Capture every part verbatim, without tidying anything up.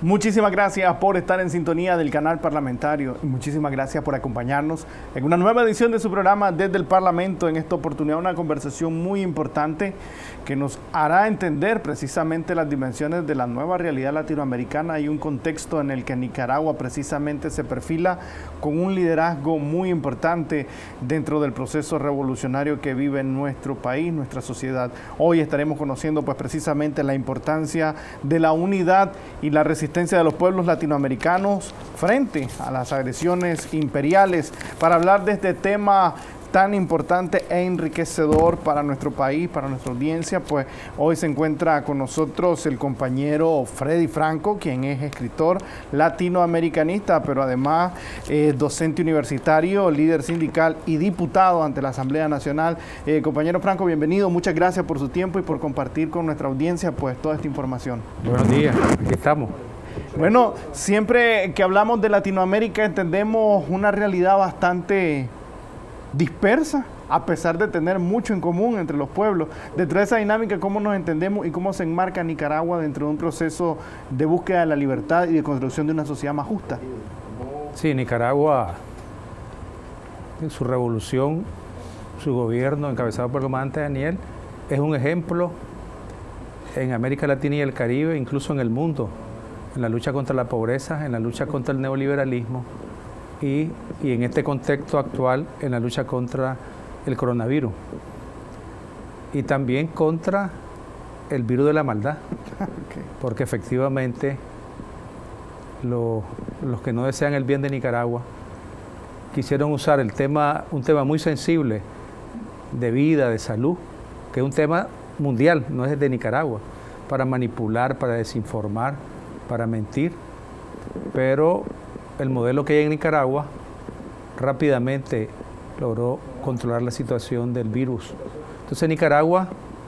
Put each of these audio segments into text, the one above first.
Muchísimas gracias por estar en sintonía del canal parlamentario y muchísimas gracias por acompañarnos en una nueva edición de su programa Desde el Parlamento. En esta oportunidad una conversación muy importante que nos hará entender precisamente las dimensiones de la nueva realidad latinoamericana y un contexto en el que Nicaragua precisamente se perfila con un liderazgo muy importante dentro del proceso revolucionario que vive nuestro país, nuestra sociedad. Hoy estaremos conociendo pues precisamente la importancia de la unidad y la resistencia de los pueblos latinoamericanos frente a las agresiones imperiales. Para hablar de este tema tan importante e enriquecedor para nuestro país, para nuestra audiencia, pues hoy se encuentra con nosotros el compañero Freddy Franco, quien es escritor latinoamericanista, pero además eh, docente universitario, líder sindical y diputado ante la Asamblea Nacional. Eh, compañero Franco, bienvenido, muchas gracias por su tiempo y por compartir con nuestra audiencia pues toda esta información. Buenos días, aquí estamos. Bueno, siempre que hablamos de Latinoamérica entendemos una realidad bastante dispersa, a pesar de tener mucho en común entre los pueblos. Dentro de esa dinámica, ¿cómo nos entendemos y cómo se enmarca Nicaragua dentro de un proceso de búsqueda de la libertad y de construcción de una sociedad más justa? Sí, Nicaragua, en su revolución, su gobierno encabezado por el comandante Daniel, es un ejemplo en América Latina y el Caribe, incluso en el mundo, en la lucha contra la pobreza, en la lucha contra el neoliberalismo y, y en este contexto actual en la lucha contra el coronavirus y también contra el virus de la maldad, okay. Porque efectivamente lo, los que no desean el bien de Nicaragua quisieron usar el tema, un tema muy sensible de vida, de salud, que es un tema mundial, no es de Nicaragua, para manipular, para desinformar, para mentir, pero el modelo que hay en Nicaragua rápidamente logró controlar la situación del virus. Entonces Nicaragua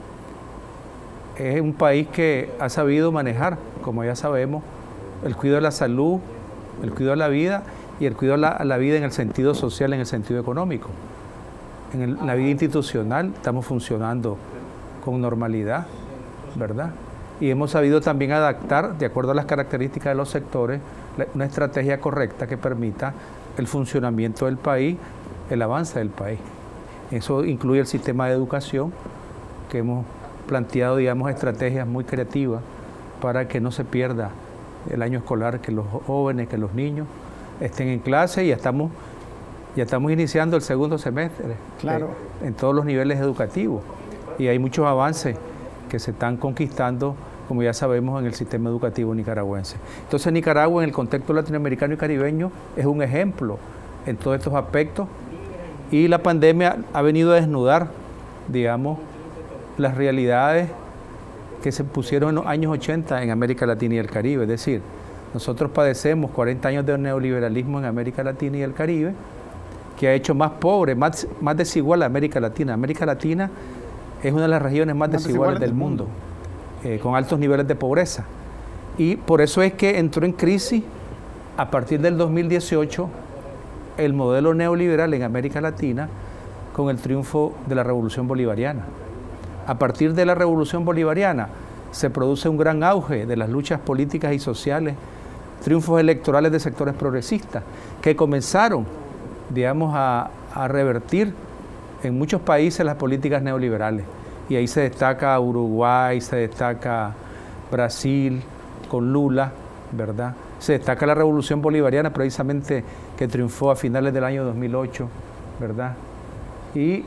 es un país que ha sabido manejar, como ya sabemos, el cuidado de la salud, el cuidado de la vida y el cuidado de la, la vida en el sentido social, en el sentido económico. En, el, en la vida institucional estamos funcionando con normalidad, ¿verdad? Y hemos sabido también adaptar, de acuerdo a las características de los sectores, una estrategia correcta que permita el funcionamiento del país, el avance del país. Eso incluye el sistema de educación, que hemos planteado, digamos, estrategias muy creativas para que no se pierda el año escolar, que los jóvenes, que los niños estén en clase y ya estamos, ya estamos iniciando el segundo semestre, claro, eh, en todos los niveles educativos. Y hay muchos avances que se están conquistando, como ya sabemos, en el sistema educativo nicaragüense. Entonces Nicaragua, en el contexto latinoamericano y caribeño, es un ejemplo en todos estos aspectos y la pandemia ha venido a desnudar, digamos, las realidades que se pusieron en los años ochenta en América Latina y el Caribe. Es decir, nosotros padecemos cuarenta años de neoliberalismo en América Latina y el Caribe, que ha hecho más pobre, más, más desigual a América Latina. América Latina es una de las regiones más, más desiguales, desiguales del mundo, mundo. Eh, con altos niveles de pobreza. Y por eso es que entró en crisis a partir del dos mil dieciocho el modelo neoliberal en América Latina con el triunfo de la Revolución Bolivariana. A partir de la Revolución Bolivariana se produce un gran auge de las luchas políticas y sociales, triunfos electorales de sectores progresistas que comenzaron, digamos, a, a revertir en muchos países las políticas neoliberales. Y ahí se destaca Uruguay, se destaca Brasil con Lula, ¿verdad? Se destaca la Revolución Bolivariana, precisamente, que triunfó a finales del año dos mil ocho, ¿verdad? Y,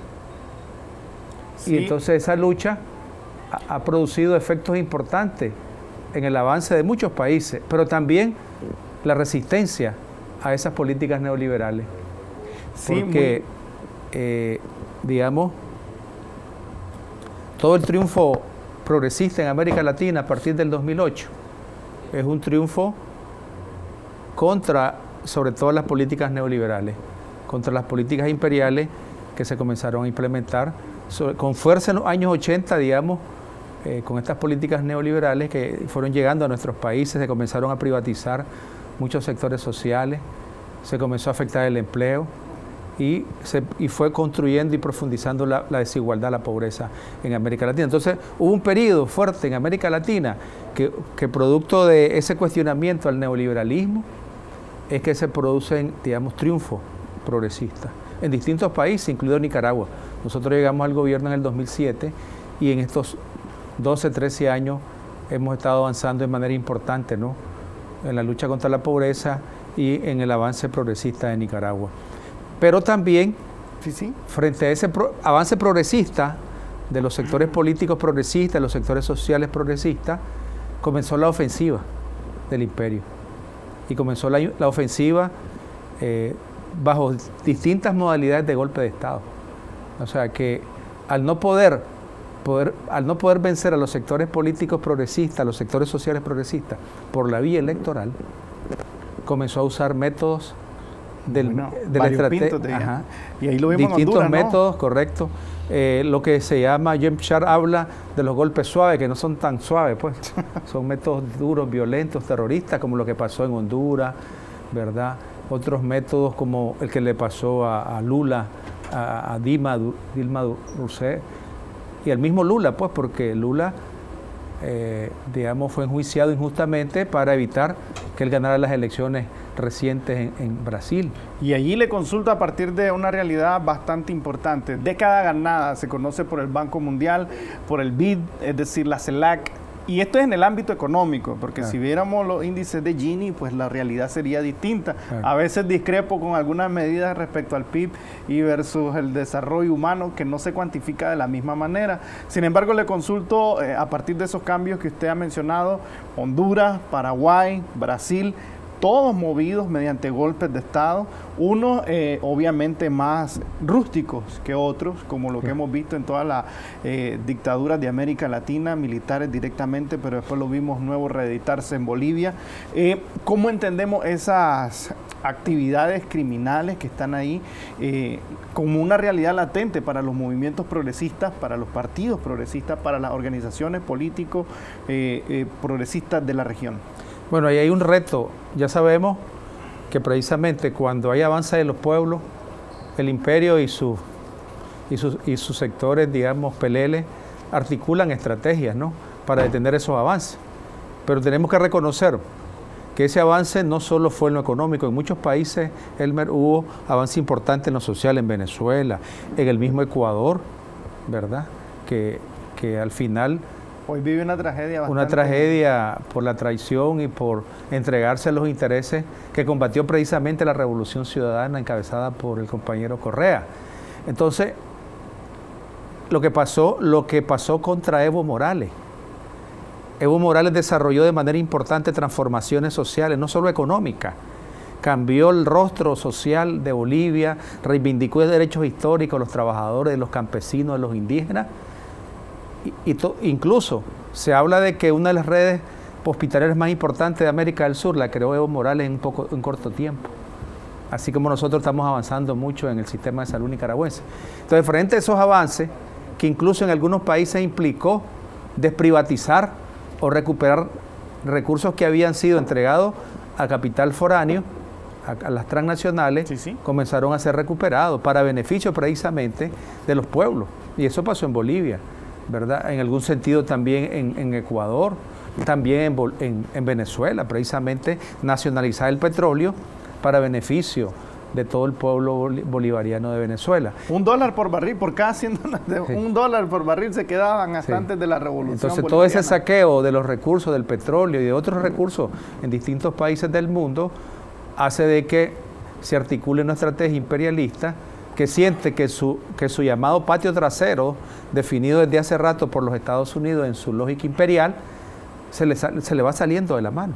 sí. y entonces esa lucha ha, ha producido efectos importantes en el avance de muchos países, pero también la resistencia a esas políticas neoliberales. Sí, porque, muy... eh, digamos, todo el triunfo progresista en América Latina a partir del dos mil ocho es un triunfo contra, sobre todo, las políticas neoliberales, contra las políticas imperiales que se comenzaron a implementar sobre, con fuerza en los años ochenta, digamos, eh, con estas políticas neoliberales que fueron llegando a nuestros países, se comenzaron a privatizar muchos sectores sociales, se comenzó a afectar el empleo y, se, y fue construyendo y profundizando la, la desigualdad, la pobreza en América Latina. Entonces hubo un periodo fuerte en América Latina que, que producto de ese cuestionamiento al neoliberalismo es que se producen, digamos, triunfos progresistas en distintos países, incluido Nicaragua. Nosotros llegamos al gobierno en el dos mil siete y en estos doce, trece años hemos estado avanzando de manera importante, ¿no?, en la lucha contra la pobreza y en el avance progresista de Nicaragua. Pero también, sí, sí. frente a ese pro avance progresista de los sectores políticos progresistas, de los sectores sociales progresistas, comenzó la ofensiva del imperio. Y comenzó la, la ofensiva eh, bajo distintas modalidades de golpe de Estado. O sea que al no poder, poder, al no poder vencer a los sectores políticos progresistas, a los sectores sociales progresistas, por la vía electoral, comenzó a usar métodos del, bueno, de la estrategia. Y ahí lo vimos distintos en Honduras, métodos, ¿no? Correcto. Eh, lo que se llama, James Sharp habla de los golpes suaves, que no son tan suaves, pues. Son métodos duros, violentos, terroristas, como lo que pasó en Honduras, ¿verdad? Otros métodos como el que le pasó a, a Lula, a, a Dilma, Dilma Rousseff, y el mismo Lula, pues, porque Lula, eh, digamos, fue enjuiciado injustamente para evitar que él ganara las elecciones recientes en, en Brasil. Y allí le consulta a partir de una realidad bastante importante. Década ganada, se conoce por el Banco Mundial, por el B I D, es decir, la CELAC. Y esto es en el ámbito económico, porque claro, si viéramos los índices de Gini, pues la realidad sería distinta. Claro. A veces discrepo con algunas medidas respecto al P I B y versus el desarrollo humano, que no se cuantifica de la misma manera. Sin embargo, le consulto eh, a partir de esos cambios que usted ha mencionado, Honduras, Paraguay, Brasil, todos movidos mediante golpes de Estado, unos eh, obviamente más rústicos que otros, como lo que hemos visto en todas las eh, dictaduras de América Latina, militares directamente, pero después lo vimos nuevo reeditarse en Bolivia. Eh, ¿Cómo entendemos esas actividades criminales que están ahí eh, como una realidad latente para los movimientos progresistas, para los partidos progresistas, para las organizaciones políticos eh, eh, progresistas de la región? Bueno, ahí hay un reto. Ya sabemos que precisamente cuando hay avance de los pueblos, el imperio y, su, y, sus, y sus sectores, digamos, peleles, articulan estrategias, ¿no?, para detener esos avances. Pero tenemos que reconocer que ese avance no solo fue en lo económico. En muchos países, Elmer, hubo avance importante en lo social, en Venezuela, en el mismo Ecuador, ¿verdad?, que, que al final... Hoy vive una tragedia bastante... Una tragedia por la traición y por entregarse a los intereses que combatió precisamente la Revolución Ciudadana encabezada por el compañero Correa. Entonces, lo que pasó, lo que pasó contra Evo Morales. Evo Morales desarrolló de manera importante transformaciones sociales, no solo económicas. Cambió el rostro social de Bolivia, reivindicó los derechos históricos de los trabajadores, de los campesinos, de los indígenas. Y, y to, incluso se habla de que una de las redes hospitalarias más importantes de América del Sur la creó Evo Morales en un poco, en corto tiempo. Así como nosotros estamos avanzando mucho en el sistema de salud nicaragüense. Entonces, frente a esos avances, que incluso en algunos países implicó desprivatizar o recuperar recursos que habían sido entregados a capital foráneo, a, a las transnacionales, sí, sí. comenzaron a ser recuperados para beneficio precisamente de los pueblos. Y eso pasó en Bolivia, ¿verdad? En algún sentido también en, en Ecuador, también en, en, en Venezuela, precisamente nacionalizar el petróleo para beneficio de todo el pueblo bolivariano de Venezuela. Un dólar por barril, por cada cien dólares, sí. un dólar por barril se quedaban hasta sí. antes de la revolución Entonces bolivariana. Todo ese saqueo de los recursos del petróleo y de otros recursos en distintos países del mundo hace de que se articule una estrategia imperialista que siente que su, que su llamado patio trasero, definido desde hace rato por los Estados Unidos en su lógica imperial, se le, se le va saliendo de la mano.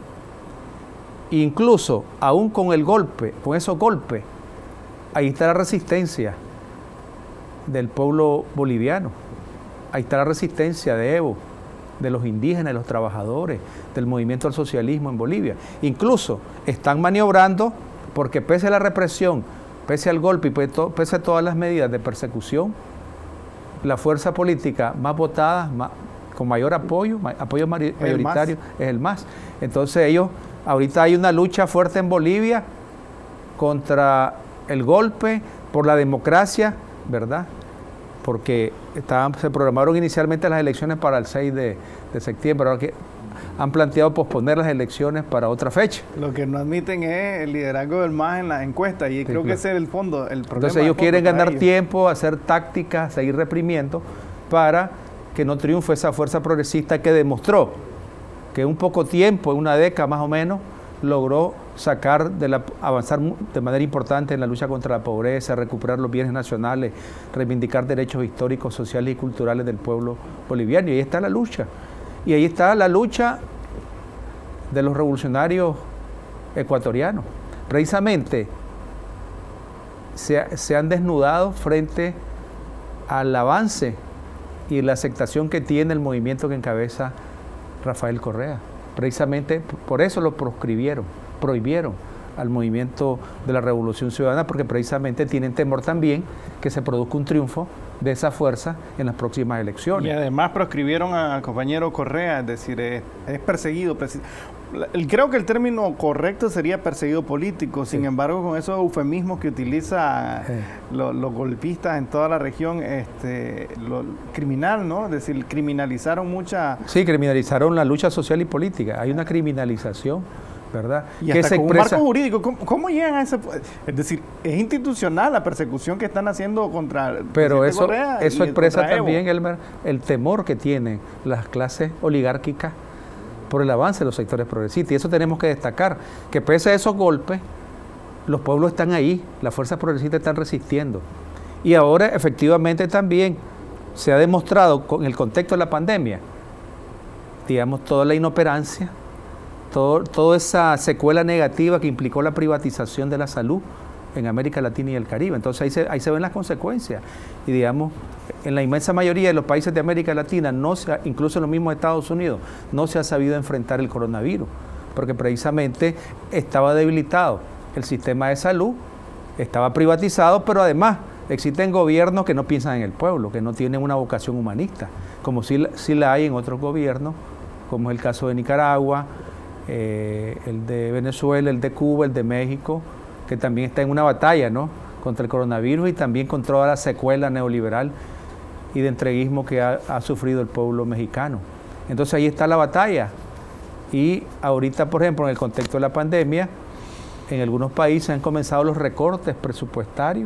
Incluso, aún con el golpe, con esos golpes, ahí está la resistencia del pueblo boliviano, ahí está la resistencia de Evo, de los indígenas, de los trabajadores, del movimiento al socialismo en Bolivia. Incluso están maniobrando porque pese a la represión, pese al golpe y pese a todas las medidas de persecución, la fuerza política más votada, más, con mayor apoyo, apoyo mayoritario, es el MAS. Entonces ellos, ahorita hay una lucha fuerte en Bolivia contra el golpe, por la democracia, ¿verdad? Porque estaban, se programaron inicialmente las elecciones para el seis de, de septiembre, ahora que han planteado posponer las elecciones para otra fecha. Lo que no admiten es el liderazgo del M A S en las encuestas y sí, creo claro. que ese es el fondo, el problema. Entonces ellos quieren ganar ellos. tiempo, hacer tácticas, seguir reprimiendo para que no triunfe esa fuerza progresista que demostró que en un poco tiempo, en una década más o menos, logró sacar, de la, avanzar de manera importante en la lucha contra la pobreza, recuperar los bienes nacionales, reivindicar derechos históricos, sociales y culturales del pueblo boliviano. Y ahí está la lucha. Y ahí está la lucha de los revolucionarios ecuatorianos. Precisamente se, se han desnudado frente al avance y la aceptación que tiene el movimiento que encabeza Rafael Correa. Precisamente por eso lo proscribieron, prohibieron al movimiento de la Revolución Ciudadana, porque precisamente tienen temor también que se produzca un triunfo de esa fuerza en las próximas elecciones. Y además proscribieron al compañero Correa, es decir, es, es perseguido. Creo que el término correcto sería perseguido político, sin sí. embargo, con esos eufemismos que utiliza sí. los, los golpistas en toda la región, este, lo criminal, ¿no? Es decir, criminalizaron mucha... Sí, criminalizaron la lucha social y política. Hay una criminalización, ¿verdad? Y que hasta se con expresa... un marco jurídico, ¿cómo, ¿cómo llegan a ese...? Es decir, es institucional la persecución que están haciendo contra... Pero eso, eso expresa también, Elmer, el temor que tienen las clases oligárquicas por el avance de los sectores progresistas. Y eso tenemos que destacar, que pese a esos golpes, los pueblos están ahí, las fuerzas progresistas están resistiendo. Y ahora, efectivamente, también se ha demostrado con el contexto de la pandemia, digamos, toda la inoperancia, todo, toda esa secuela negativa que implicó la privatización de la salud en América Latina y el Caribe. Entonces ahí se, ahí se ven las consecuencias. Y digamos, en la inmensa mayoría de los países de América Latina, no se ha, incluso en los mismos Estados Unidos, no se ha sabido enfrentar el coronavirus, porque precisamente estaba debilitado el sistema de salud, estaba privatizado, pero además existen gobiernos que no piensan en el pueblo, que no tienen una vocación humanista, como sí, sí la hay en otros gobiernos, como es el caso de Nicaragua, eh, el de Venezuela, el de Cuba, el de México, que también está en una batalla, ¿no?, contra el coronavirus y también contra toda la secuela neoliberal y de entreguismo que ha, ha sufrido el pueblo mexicano. Entonces ahí está la batalla. Y ahorita, por ejemplo, en el contexto de la pandemia, en algunos países han comenzado los recortes presupuestarios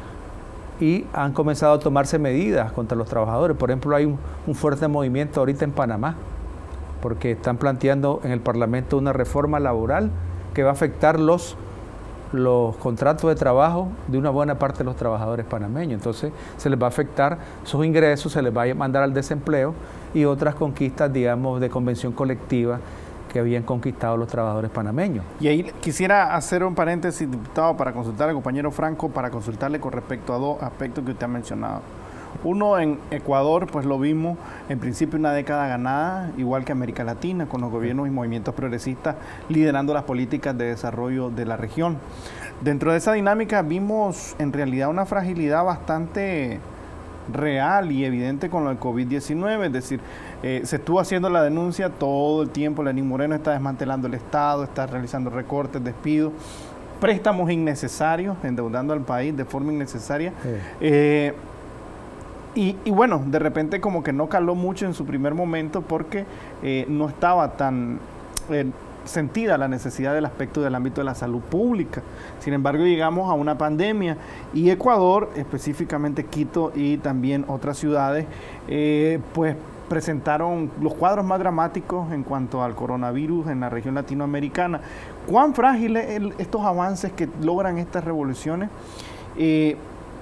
y han comenzado a tomarse medidas contra los trabajadores. Por ejemplo, hay un, un fuerte movimiento ahorita en Panamá, porque están planteando en el Parlamento una reforma laboral que va a afectar los los contratos de trabajo de una buena parte de los trabajadores panameños. Entonces se les va a afectar sus ingresos, se les va a mandar al desempleo y otras conquistas, digamos, de convención colectiva que habían conquistado los trabajadores panameños. Y ahí quisiera hacer un paréntesis, diputado, para consultar al compañero Franco, para consultarle con respecto a dos aspectos que usted ha mencionado. Uno, en Ecuador, pues lo vimos en principio una década ganada, igual que América Latina, con los gobiernos y movimientos progresistas liderando las políticas de desarrollo de la región. Dentro de esa dinámica vimos en realidad una fragilidad bastante real y evidente con lo del COVID diecinueve, es decir, eh, se estuvo haciendo la denuncia todo el tiempo, Lenín Moreno está desmantelando el Estado, está realizando recortes, despidos, préstamos innecesarios, endeudando al país de forma innecesaria. Sí. Eh, Y, y bueno, de repente como que no caló mucho en su primer momento porque eh, no estaba tan eh, sentida la necesidad del aspecto del ámbito de la salud pública. Sin embargo, llegamos a una pandemia y Ecuador, específicamente Quito y también otras ciudades, eh, pues presentaron los cuadros más dramáticos en cuanto al coronavirus en la región latinoamericana. ¿Cuán frágiles el, estos avances que logran estas revoluciones? Eh,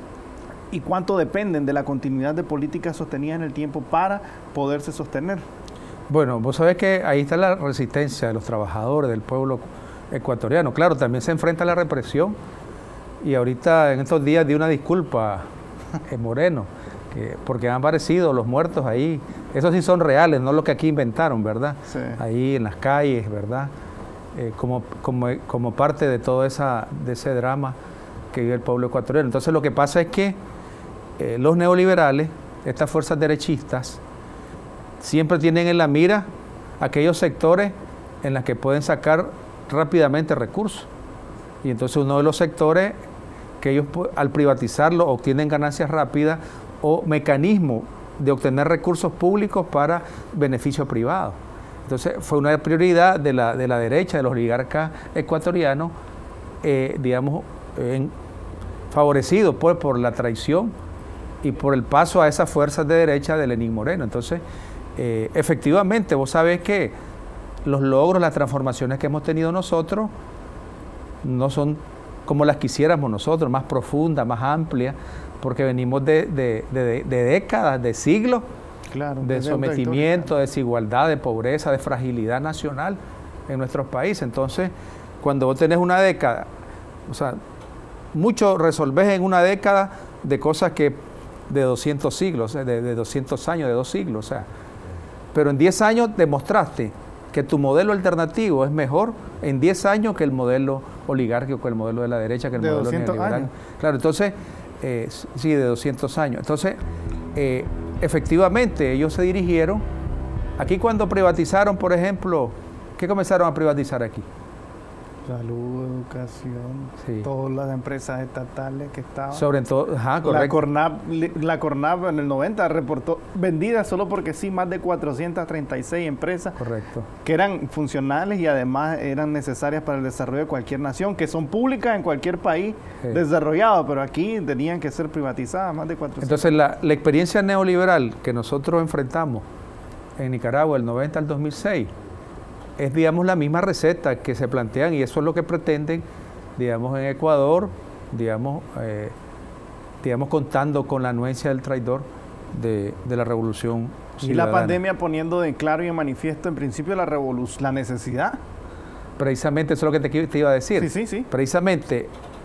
¿Y cuánto dependen de la continuidad de políticas sostenidas en el tiempo para poderse sostener? Bueno, vos sabés que ahí está la resistencia de los trabajadores, del pueblo ecuatoriano. Claro, también se enfrenta a la represión y ahorita en estos días di una disculpa eh, Moreno, que, porque han aparecido los muertos ahí. Esos sí son reales, no lo que aquí inventaron, ¿verdad? Sí. Ahí en las calles, ¿verdad? Eh, como, como, como parte de todo esa, de ese drama que vive el pueblo ecuatoriano. Entonces lo que pasa es que Eh, los neoliberales, estas fuerzas derechistas, siempre tienen en la mira aquellos sectores en los que pueden sacar rápidamente recursos. Y entonces uno de los sectores que ellos al privatizarlo obtienen ganancias rápidas o mecanismos de obtener recursos públicos para beneficio privado. Entonces fue una prioridad de la, de la derecha, de los oligarcas ecuatorianos, eh, digamos, en, favorecidos pues, por la traición y por el paso a esas fuerzas de derecha de Lenín Moreno. Entonces, eh, efectivamente, vos sabés que los logros, las transformaciones que hemos tenido nosotros no son como las quisiéramos nosotros, más profundas, más amplias, porque venimos de, de, de, de décadas, de siglos, claro, de sometimiento, de desigualdad, de pobreza, de fragilidad nacional en nuestros países. Entonces, cuando vos tenés una década, o sea, mucho resolvés en una década de cosas que de doscientos siglos, de, de doscientos años, de dos siglos, o sea, pero en diez años demostraste que tu modelo alternativo es mejor en diez años que el modelo oligárquico, que el modelo de la derecha, que el de modelo neoliberal. Años. Claro, entonces, eh, sí, de doscientos años. Entonces, eh, efectivamente, ellos se dirigieron, aquí cuando privatizaron, por ejemplo, ¿qué comenzaron a privatizar aquí? Salud, educación, sí. Todas las empresas estatales que estaban. Sobre todo, ajá, correcto. La Cornap, la Cornap en el noventa reportó vendidas solo porque sí, más de cuatrocientas treinta y seis empresas. Correcto. Que eran funcionales y además eran necesarias para el desarrollo de cualquier nación, que son públicas en cualquier país sí. desarrollado, pero aquí tenían que ser privatizadas, más de cuatrocientas. Entonces, la, la experiencia neoliberal que nosotros enfrentamos en Nicaragua del noventa al dos mil seis, es, digamos, la misma receta que se plantean y eso es lo que pretenden, digamos, en Ecuador, digamos, eh, digamos contando con la anuencia del traidor de, de la revolución ciudadana. Y la pandemia poniendo de claro y en manifiesto, en principio, la revolución, la necesidad. Precisamente eso es lo que te, te iba a decir. Sí, sí, sí. Precisamente,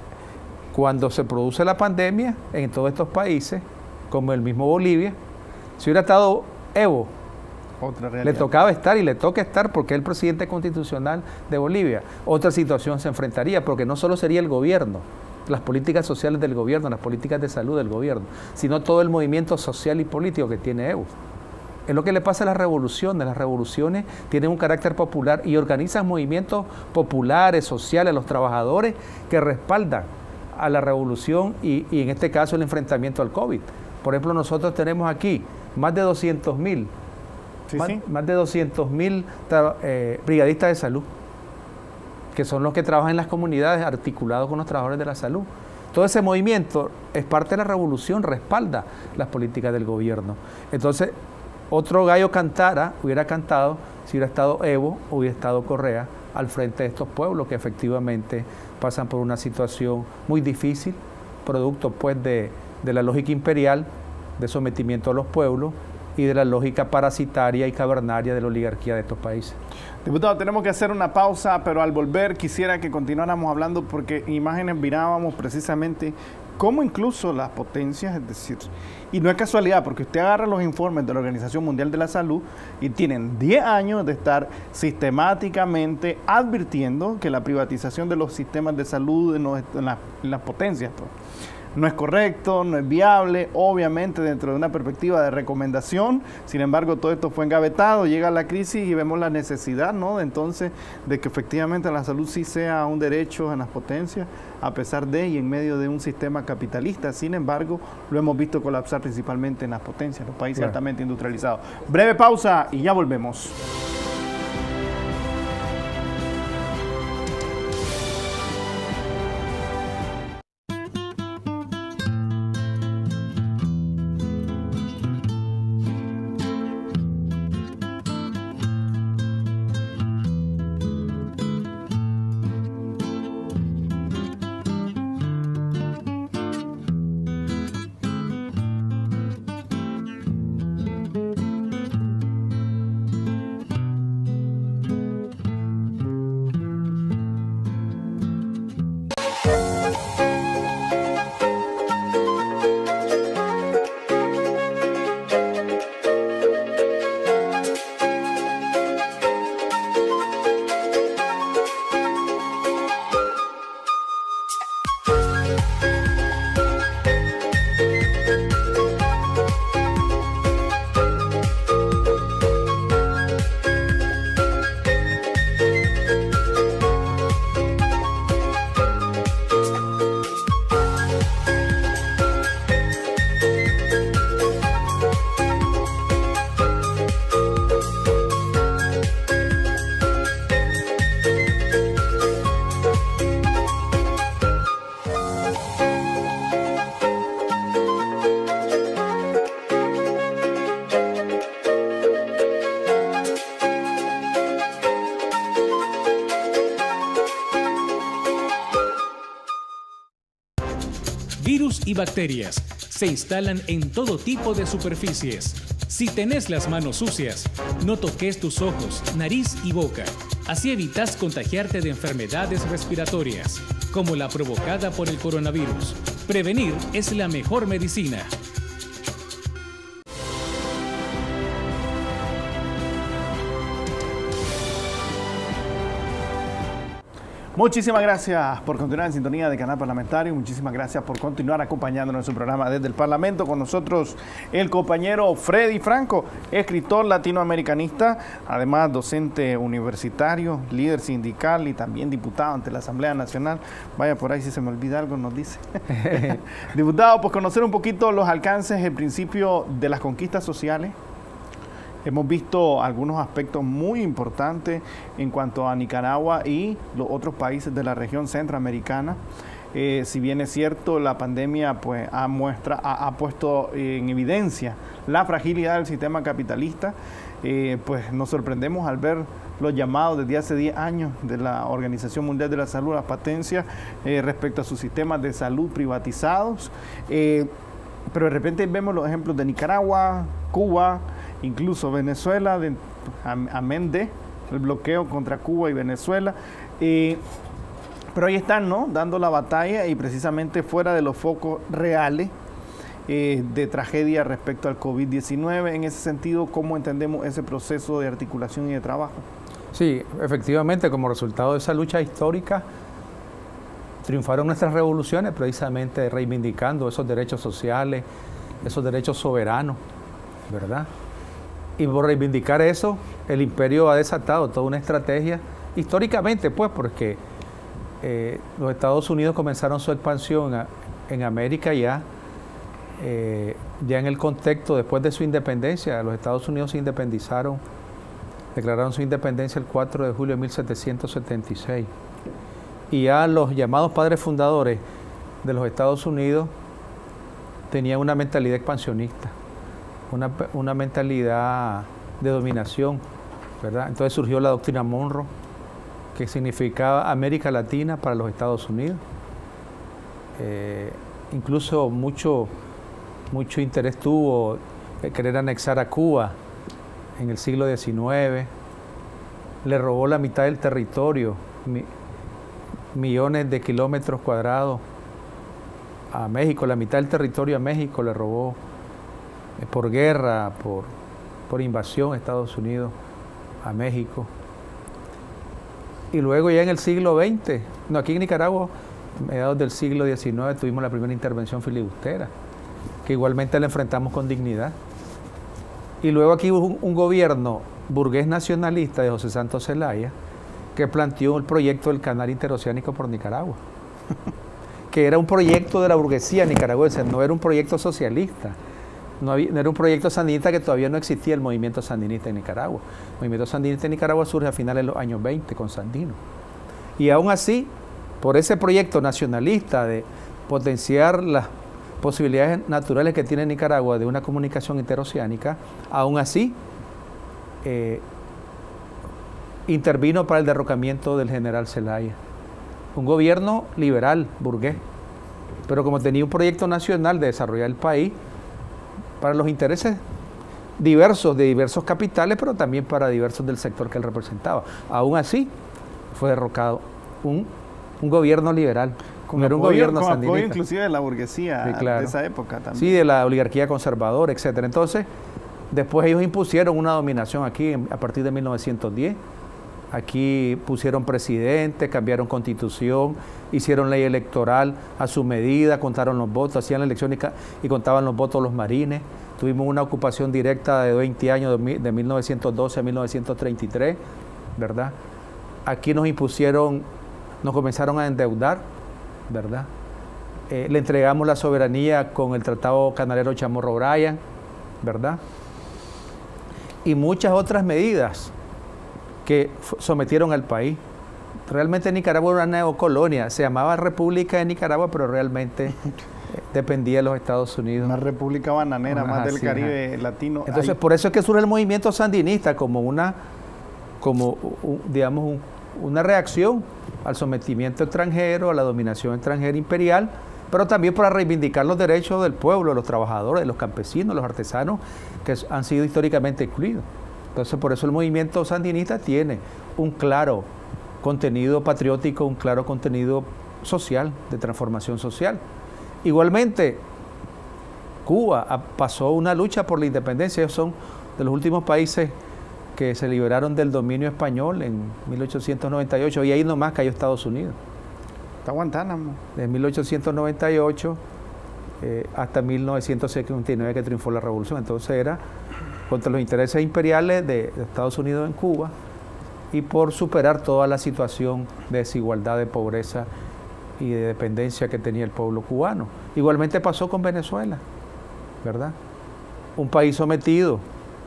cuando se produce la pandemia en todos estos países, como el mismo Bolivia, si hubiera estado Evo, otra le tocaba estar y le toca estar porque es el presidente constitucional de Bolivia. Otra situación se enfrentaría porque no solo sería el gobierno, las políticas sociales del gobierno, las políticas de salud del gobierno, sino todo el movimiento social y político que tiene Evo. Es lo que le pasa a las revoluciones. Las revoluciones tienen un carácter popular y organizan movimientos populares, sociales, los trabajadores que respaldan a la revolución y, y en este caso el enfrentamiento al COVID. Por ejemplo, nosotros tenemos aquí más de doscientos mil Sí, más, sí. más de doscientos mil eh, brigadistas de salud, que son los que trabajan en las comunidades articulados con los trabajadores de la salud. Todo ese movimiento es parte de la revolución, respalda las políticas del gobierno. Entonces, otro gallo cantara, hubiera cantado si hubiera estado Evo o hubiera estado Correa al frente de estos pueblos que efectivamente pasan por una situación muy difícil, producto pues de, de la lógica imperial, de sometimiento a los pueblos, y de la lógica parasitaria y cavernaria de la oligarquía de estos países. Diputado, tenemos que hacer una pausa, pero al volver quisiera que continuáramos hablando porque en imágenes mirábamos precisamente cómo incluso las potencias, es decir, y no es casualidad porque usted agarra los informes de la Organización Mundial de la Salud y tienen diez años de estar sistemáticamente advirtiendo que la privatización de los sistemas de salud en, los, en, la, en las potencias, pues, no es correcto, no es viable, obviamente dentro de una perspectiva de recomendación. Sin embargo, todo esto fue engavetado, llega la crisis y vemos la necesidad, ¿no?, de entonces de que efectivamente la salud sí sea un derecho en las potencias, a pesar de y en medio de un sistema capitalista. Sin embargo, lo hemos visto colapsar principalmente en las potencias, los países claro. altamente industrializados. Breve pausa y ya volvemos. virus y bacterias se instalan en todo tipo de superficies. Si tenés las manos sucias, no toques tus ojos, nariz y boca. Así evitas contagiarte de enfermedades respiratorias, como la provocada por el coronavirus. Prevenir es la mejor medicina. Muchísimas gracias por continuar en sintonía de Canal Parlamentario. Muchísimas gracias por continuar acompañándonos en su programa desde el Parlamento. Con nosotros el compañero Freddy Franco, escritor latinoamericanista, además docente universitario, líder sindical y también diputado ante la Asamblea Nacional. Vaya, por ahí si se me olvida algo nos dice. Diputado, pues conocer un poquito los alcances, el principio de las conquistas sociales. Hemos visto algunos aspectos muy importantes en cuanto a Nicaragua y los otros países de la región centroamericana. Eh, si bien es cierto, la pandemia pues, ha, muestra, ha, ha puesto en evidencia la fragilidad del sistema capitalista, eh, pues nos sorprendemos al ver los llamados desde hace diez años de la Organización Mundial de la Salud, las patencias, eh, respecto a sus sistemas de salud privatizados. Eh, pero de repente vemos los ejemplos de Nicaragua, Cuba, incluso Venezuela, de, amén de el bloqueo contra Cuba y Venezuela. Eh, pero ahí están, ¿no? Dando la batalla y precisamente fuera de los focos reales eh, de tragedia respecto al COVID diecinueve. En ese sentido, ¿cómo entendemos ese proceso de articulación y de trabajo? Sí, efectivamente, como resultado de esa lucha histórica, triunfaron nuestras revoluciones precisamente reivindicando esos derechos sociales, esos derechos soberanos, ¿verdad? Y por reivindicar eso, el imperio ha desatado toda una estrategia, históricamente pues, porque eh, los Estados Unidos comenzaron su expansión a, en América ya, eh, ya en el contexto, después de su independencia. Los Estados Unidos se independizaron, declararon su independencia el cuatro de julio de mil setecientos setenta y seis. Y ya los llamados padres fundadores de los Estados Unidos tenían una mentalidad expansionista, una, una mentalidad de dominación, ¿verdad? Entonces surgió la doctrina Monroe, que significaba América Latina para los Estados Unidos. Eh, incluso mucho, mucho interés tuvo querer anexar a Cuba en el siglo diecinueve. Le robó la mitad del territorio, mi, millones de kilómetros cuadrados a México, la mitad del territorio a México le robó eh, por guerra, por, por invasión a Estados Unidos a México. Y luego ya en el siglo veinte, no, aquí en Nicaragua, a mediados del siglo diecinueve, tuvimos la primera intervención filibustera, que igualmente la enfrentamos con dignidad. Y luego aquí hubo un, un gobierno burgués nacionalista de José Santos Zelaya, que planteó el proyecto del Canal Interoceánico por Nicaragua, que era un proyecto de la burguesía nicaragüense, no era un proyecto socialista, no, había, no era un proyecto sandinista, que todavía no existía el movimiento sandinista en Nicaragua. El movimiento sandinista en Nicaragua surge a finales de los años veinte con Sandino. Y aún así, por ese proyecto nacionalista de potenciar las posibilidades naturales que tiene Nicaragua de una comunicación interoceánica, aún así, eh, intervino para el derrocamiento del general Zelaya. Un gobierno liberal, burgués, pero como tenía un proyecto nacional de desarrollar el país para los intereses diversos de diversos capitales, pero también para diversos del sector que él representaba. Aún así, fue derrocado un, un gobierno liberal. Con era un apoyo, gobierno con sandinista. apoyo inclusive de la burguesía, sí, claro, de esa época también. Sí, de la oligarquía conservadora, etcétera. Entonces, después ellos impusieron una dominación aquí a partir de mil novecientos diez. Aquí pusieron presidente, cambiaron constitución, hicieron ley electoral a su medida, contaron los votos, hacían la elección y, y contaban los votos los marines. Tuvimos una ocupación directa de veinte años, de mil novecientos doce a mil novecientos treinta y tres, ¿verdad? Aquí nos impusieron, nos comenzaron a endeudar, ¿verdad? Eh, le entregamos la soberanía con el Tratado Canalero Chamorro-Bryan, ¿verdad? Y muchas otras medidas que sometieron al país. Realmente Nicaragua era una neocolonia, se llamaba República de Nicaragua, pero realmente dependía de los Estados Unidos. Una república bananera, Ajá, más del sí, Caribe ajá. latino. Entonces, Ahí. por eso es que surge el movimiento sandinista como una, como, un, digamos, un, una reacción al sometimiento extranjero, a la dominación extranjera imperial, pero también para reivindicar los derechos del pueblo, de los trabajadores, de los campesinos, los artesanos, que han sido históricamente excluidos. Entonces, por eso el movimiento sandinista tiene un claro contenido patriótico, un claro contenido social, de transformación social. Igualmente, Cuba pasó una lucha por la independencia. Ellos son de los últimos países que se liberaron del dominio español en mil ochocientos noventa y ocho, y ahí nomás cayó Estados Unidos. Está Guantánamo. De mil ochocientos noventa y ocho eh, hasta mil novecientos setenta y nueve que triunfó la revolución. Entonces era contra los intereses imperiales de, de Estados Unidos en Cuba y por superar toda la situación de desigualdad, de pobreza y de dependencia que tenía el pueblo cubano. Igualmente pasó con Venezuela, ¿verdad? Un país sometido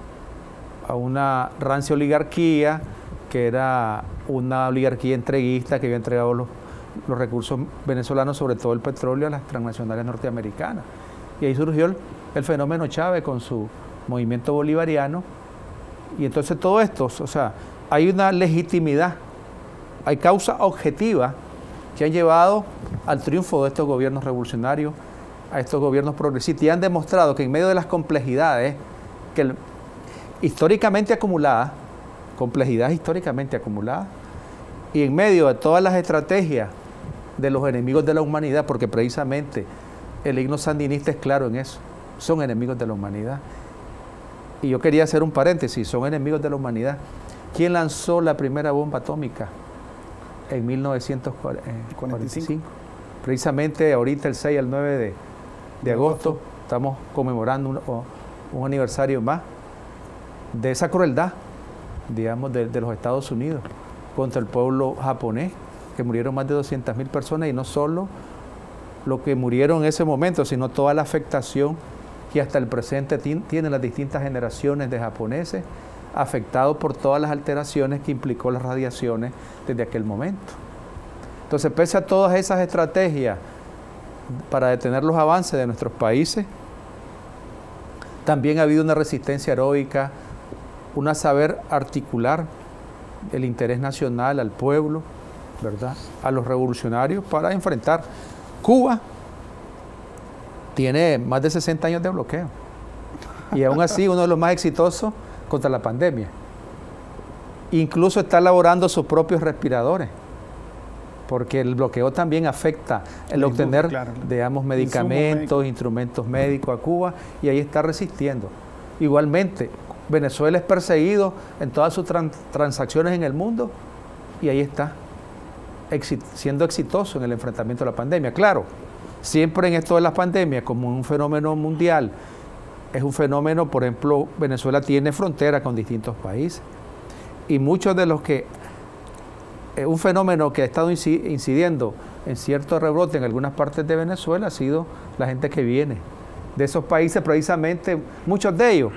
a una rancia oligarquía, que era una oligarquía entreguista que había entregado los, los recursos venezolanos, sobre todo el petróleo, a las transnacionales norteamericanas. Y ahí surgió el, el fenómeno Chávez con su movimiento bolivariano. Y entonces todo esto, o sea, hay una legitimidad, hay causas objetivas que han llevado al triunfo de estos gobiernos revolucionarios, a estos gobiernos progresistas, y han demostrado que en medio de las complejidades que el, históricamente acumuladas, complejidades históricamente acumuladas, y en medio de todas las estrategias de los enemigos de la humanidad, porque precisamente el himno sandinista es claro en eso, son enemigos de la humanidad. Y yo quería hacer un paréntesis, son enemigos de la humanidad. ¿Quién lanzó la primera bomba atómica en mil novecientos cuarenta y cinco? Precisamente ahorita el seis al nueve de, de agosto estamos conmemorando un, un aniversario más de esa crueldad, digamos, de, de los Estados Unidos contra el pueblo japonés, que murieron más de doscientas mil personas, y no solo lo que murieron en ese momento, sino toda la afectación que hasta el presente tienen las distintas generaciones de japoneses, afectados por todas las alteraciones que implicó las radiaciones desde aquel momento. Entonces, pese a todas esas estrategias para detener los avances de nuestros países, también ha habido una resistencia heroica, una saber articular el interés nacional al pueblo, ¿verdad?, a los revolucionarios para enfrentar. Cuba tiene más de sesenta años de bloqueo y aún así uno de los más exitosos contra la pandemia. Incluso está elaborando sus propios respiradores, porque el bloqueo también afecta el obtener, claro, digamos, medicamentos, instrumentos médicos a Cuba, y ahí está resistiendo. Igualmente, Venezuela es perseguido en todas sus trans transacciones en el mundo, y ahí está, exit siendo exitoso en el enfrentamiento de la pandemia. Claro, siempre en esto de las pandemias, como un fenómeno mundial, es un fenómeno, por ejemplo, Venezuela tiene frontera con distintos países, y muchos de los que, eh, un fenómeno que ha estado incidiendo en cierto rebrote en algunas partes de Venezuela ha sido la gente que viene de esos países, precisamente muchos de ellos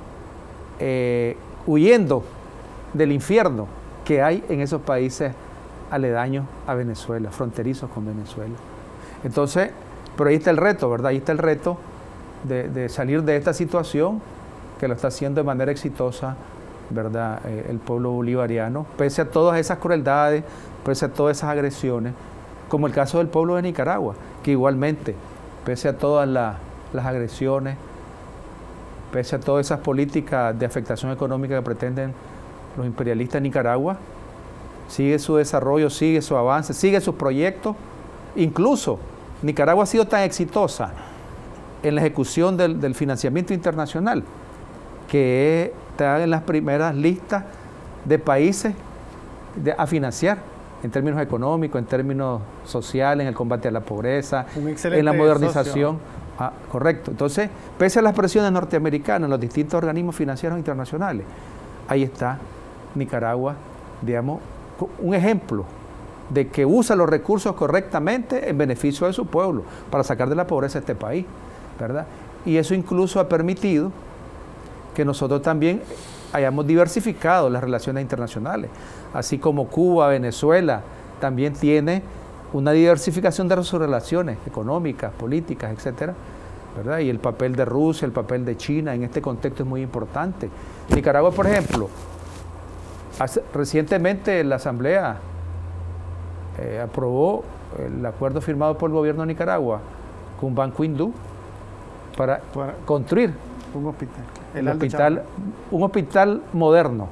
eh, huyendo del infierno que hay en esos países aledaños a Venezuela, fronterizos con Venezuela. Entonces, pero ahí está el reto, ¿verdad? Ahí está el reto de, de salir de esta situación, que lo está haciendo de manera exitosa, ¿verdad?, eh, el pueblo bolivariano, pese a todas esas crueldades, pese a todas esas agresiones, como el caso del pueblo de Nicaragua, que igualmente, pese a todas la, las agresiones, pese a todas esas políticas de afectación económica que pretenden los imperialistas de Nicaragua, sigue su desarrollo, sigue su avance, sigue sus proyectos. Incluso Nicaragua ha sido tan exitosa en la ejecución del, del financiamiento internacional que está en las primeras listas de países de, a financiar en términos económicos, en términos sociales, en el combate a la pobreza, en la modernización. Ah, correcto. Entonces, pese a las presiones norteamericanas en los distintos organismos financieros internacionales, ahí está Nicaragua, digamos, un ejemplo de que usa los recursos correctamente en beneficio de su pueblo para sacar de la pobreza a este país, ¿verdad? Y eso incluso ha permitido que nosotros también hayamos diversificado las relaciones internacionales, así como Cuba, Venezuela, también tiene una diversificación de sus relaciones económicas, políticas, etcétera, ¿verdad? Y el papel de Rusia, el papel de China en este contexto es muy importante. Nicaragua, por ejemplo, hace, recientemente la Asamblea eh, aprobó el acuerdo firmado por el gobierno de Nicaragua con Banco Hindú para, para construir un hospital, el hospital un hospital moderno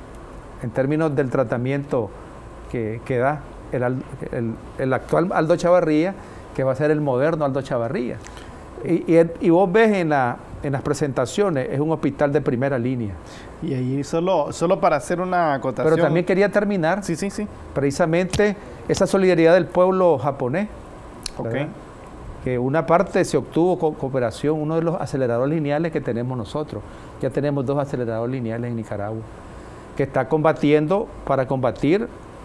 en términos del tratamiento que, que da el, el, el actual Aldo Chavarría, que va a ser el moderno Aldo Chavarría. Y, y, y vos ves en, la, en las presentaciones, es un hospital de primera línea. Y ahí solo, solo para hacer una acotación. Pero también quería terminar, sí, sí, sí. precisamente esa solidaridad del pueblo japonés, okay. que una parte se obtuvo con cooperación, uno de los aceleradores lineales que tenemos nosotros. Ya tenemos dos aceleradores lineales en Nicaragua, que está combatiendo para combatir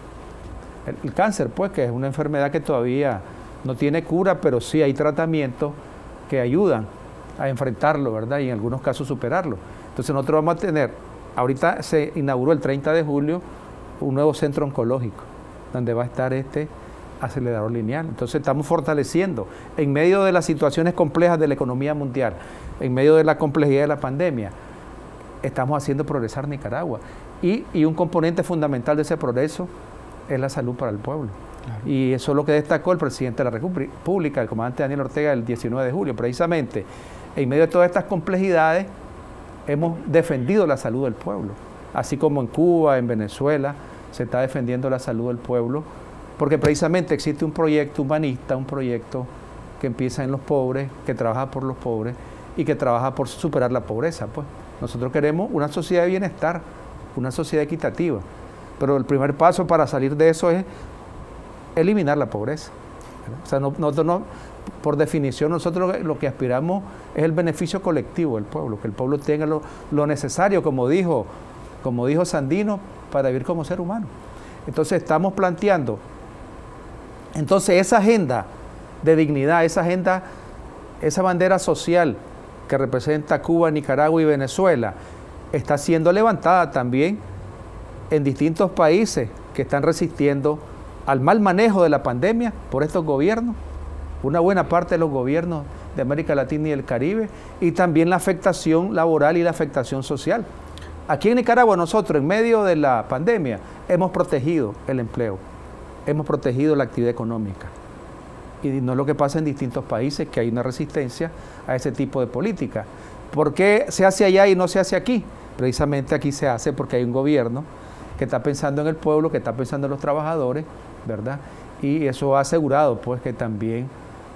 el, el cáncer, pues, que es una enfermedad que todavía no tiene cura, pero sí hay tratamientos que ayudan a enfrentarlo, ¿verdad? Y en algunos casos superarlo. Entonces nosotros vamos a tener, ahorita se inauguró el treinta de julio, un nuevo centro oncológico, donde va a estar este acelerador lineal. Entonces estamos fortaleciendo, en medio de las situaciones complejas de la economía mundial, en medio de la complejidad de la pandemia, estamos haciendo progresar Nicaragua. Y, y un componente fundamental de ese progreso es la salud para el pueblo. Claro. Y eso es lo que destacó el presidente de la República, el comandante Daniel Ortega, el diecinueve de julio. Precisamente, en medio de todas estas complejidades, hemos defendido la salud del pueblo. Así como en Cuba, en Venezuela, se está defendiendo la salud del pueblo, porque precisamente existe un proyecto humanista, un proyecto que empieza en los pobres, que trabaja por los pobres y que trabaja por superar la pobreza. Pues nosotros queremos una sociedad de bienestar, una sociedad equitativa, pero el primer paso para salir de eso es eliminar la pobreza. O sea, no, nosotros no, por definición, nosotros lo que aspiramos es el beneficio colectivo del pueblo, que el pueblo tenga lo, lo necesario, como dijo, como dijo Sandino, para vivir como ser humano. Entonces estamos planteando, entonces esa agenda de dignidad, esa agenda, esa bandera social que representa Cuba, Nicaragua y Venezuela, está siendo levantada también en distintos países que están resistiendo al mal manejo de la pandemia por estos gobiernos, una buena parte de los gobiernos de América Latina y el Caribe, y también la afectación laboral y la afectación social. Aquí en Nicaragua nosotros, en medio de la pandemia, hemos protegido el empleo, hemos protegido la actividad económica. Y no es lo que pasa en distintos países, que hay una resistencia a ese tipo de política. ¿Por qué se hace allá y no se hace aquí? Precisamente aquí se hace porque hay un gobierno que está pensando en el pueblo, que está pensando en los trabajadores, ¿verdad? Y eso ha asegurado, pues, que también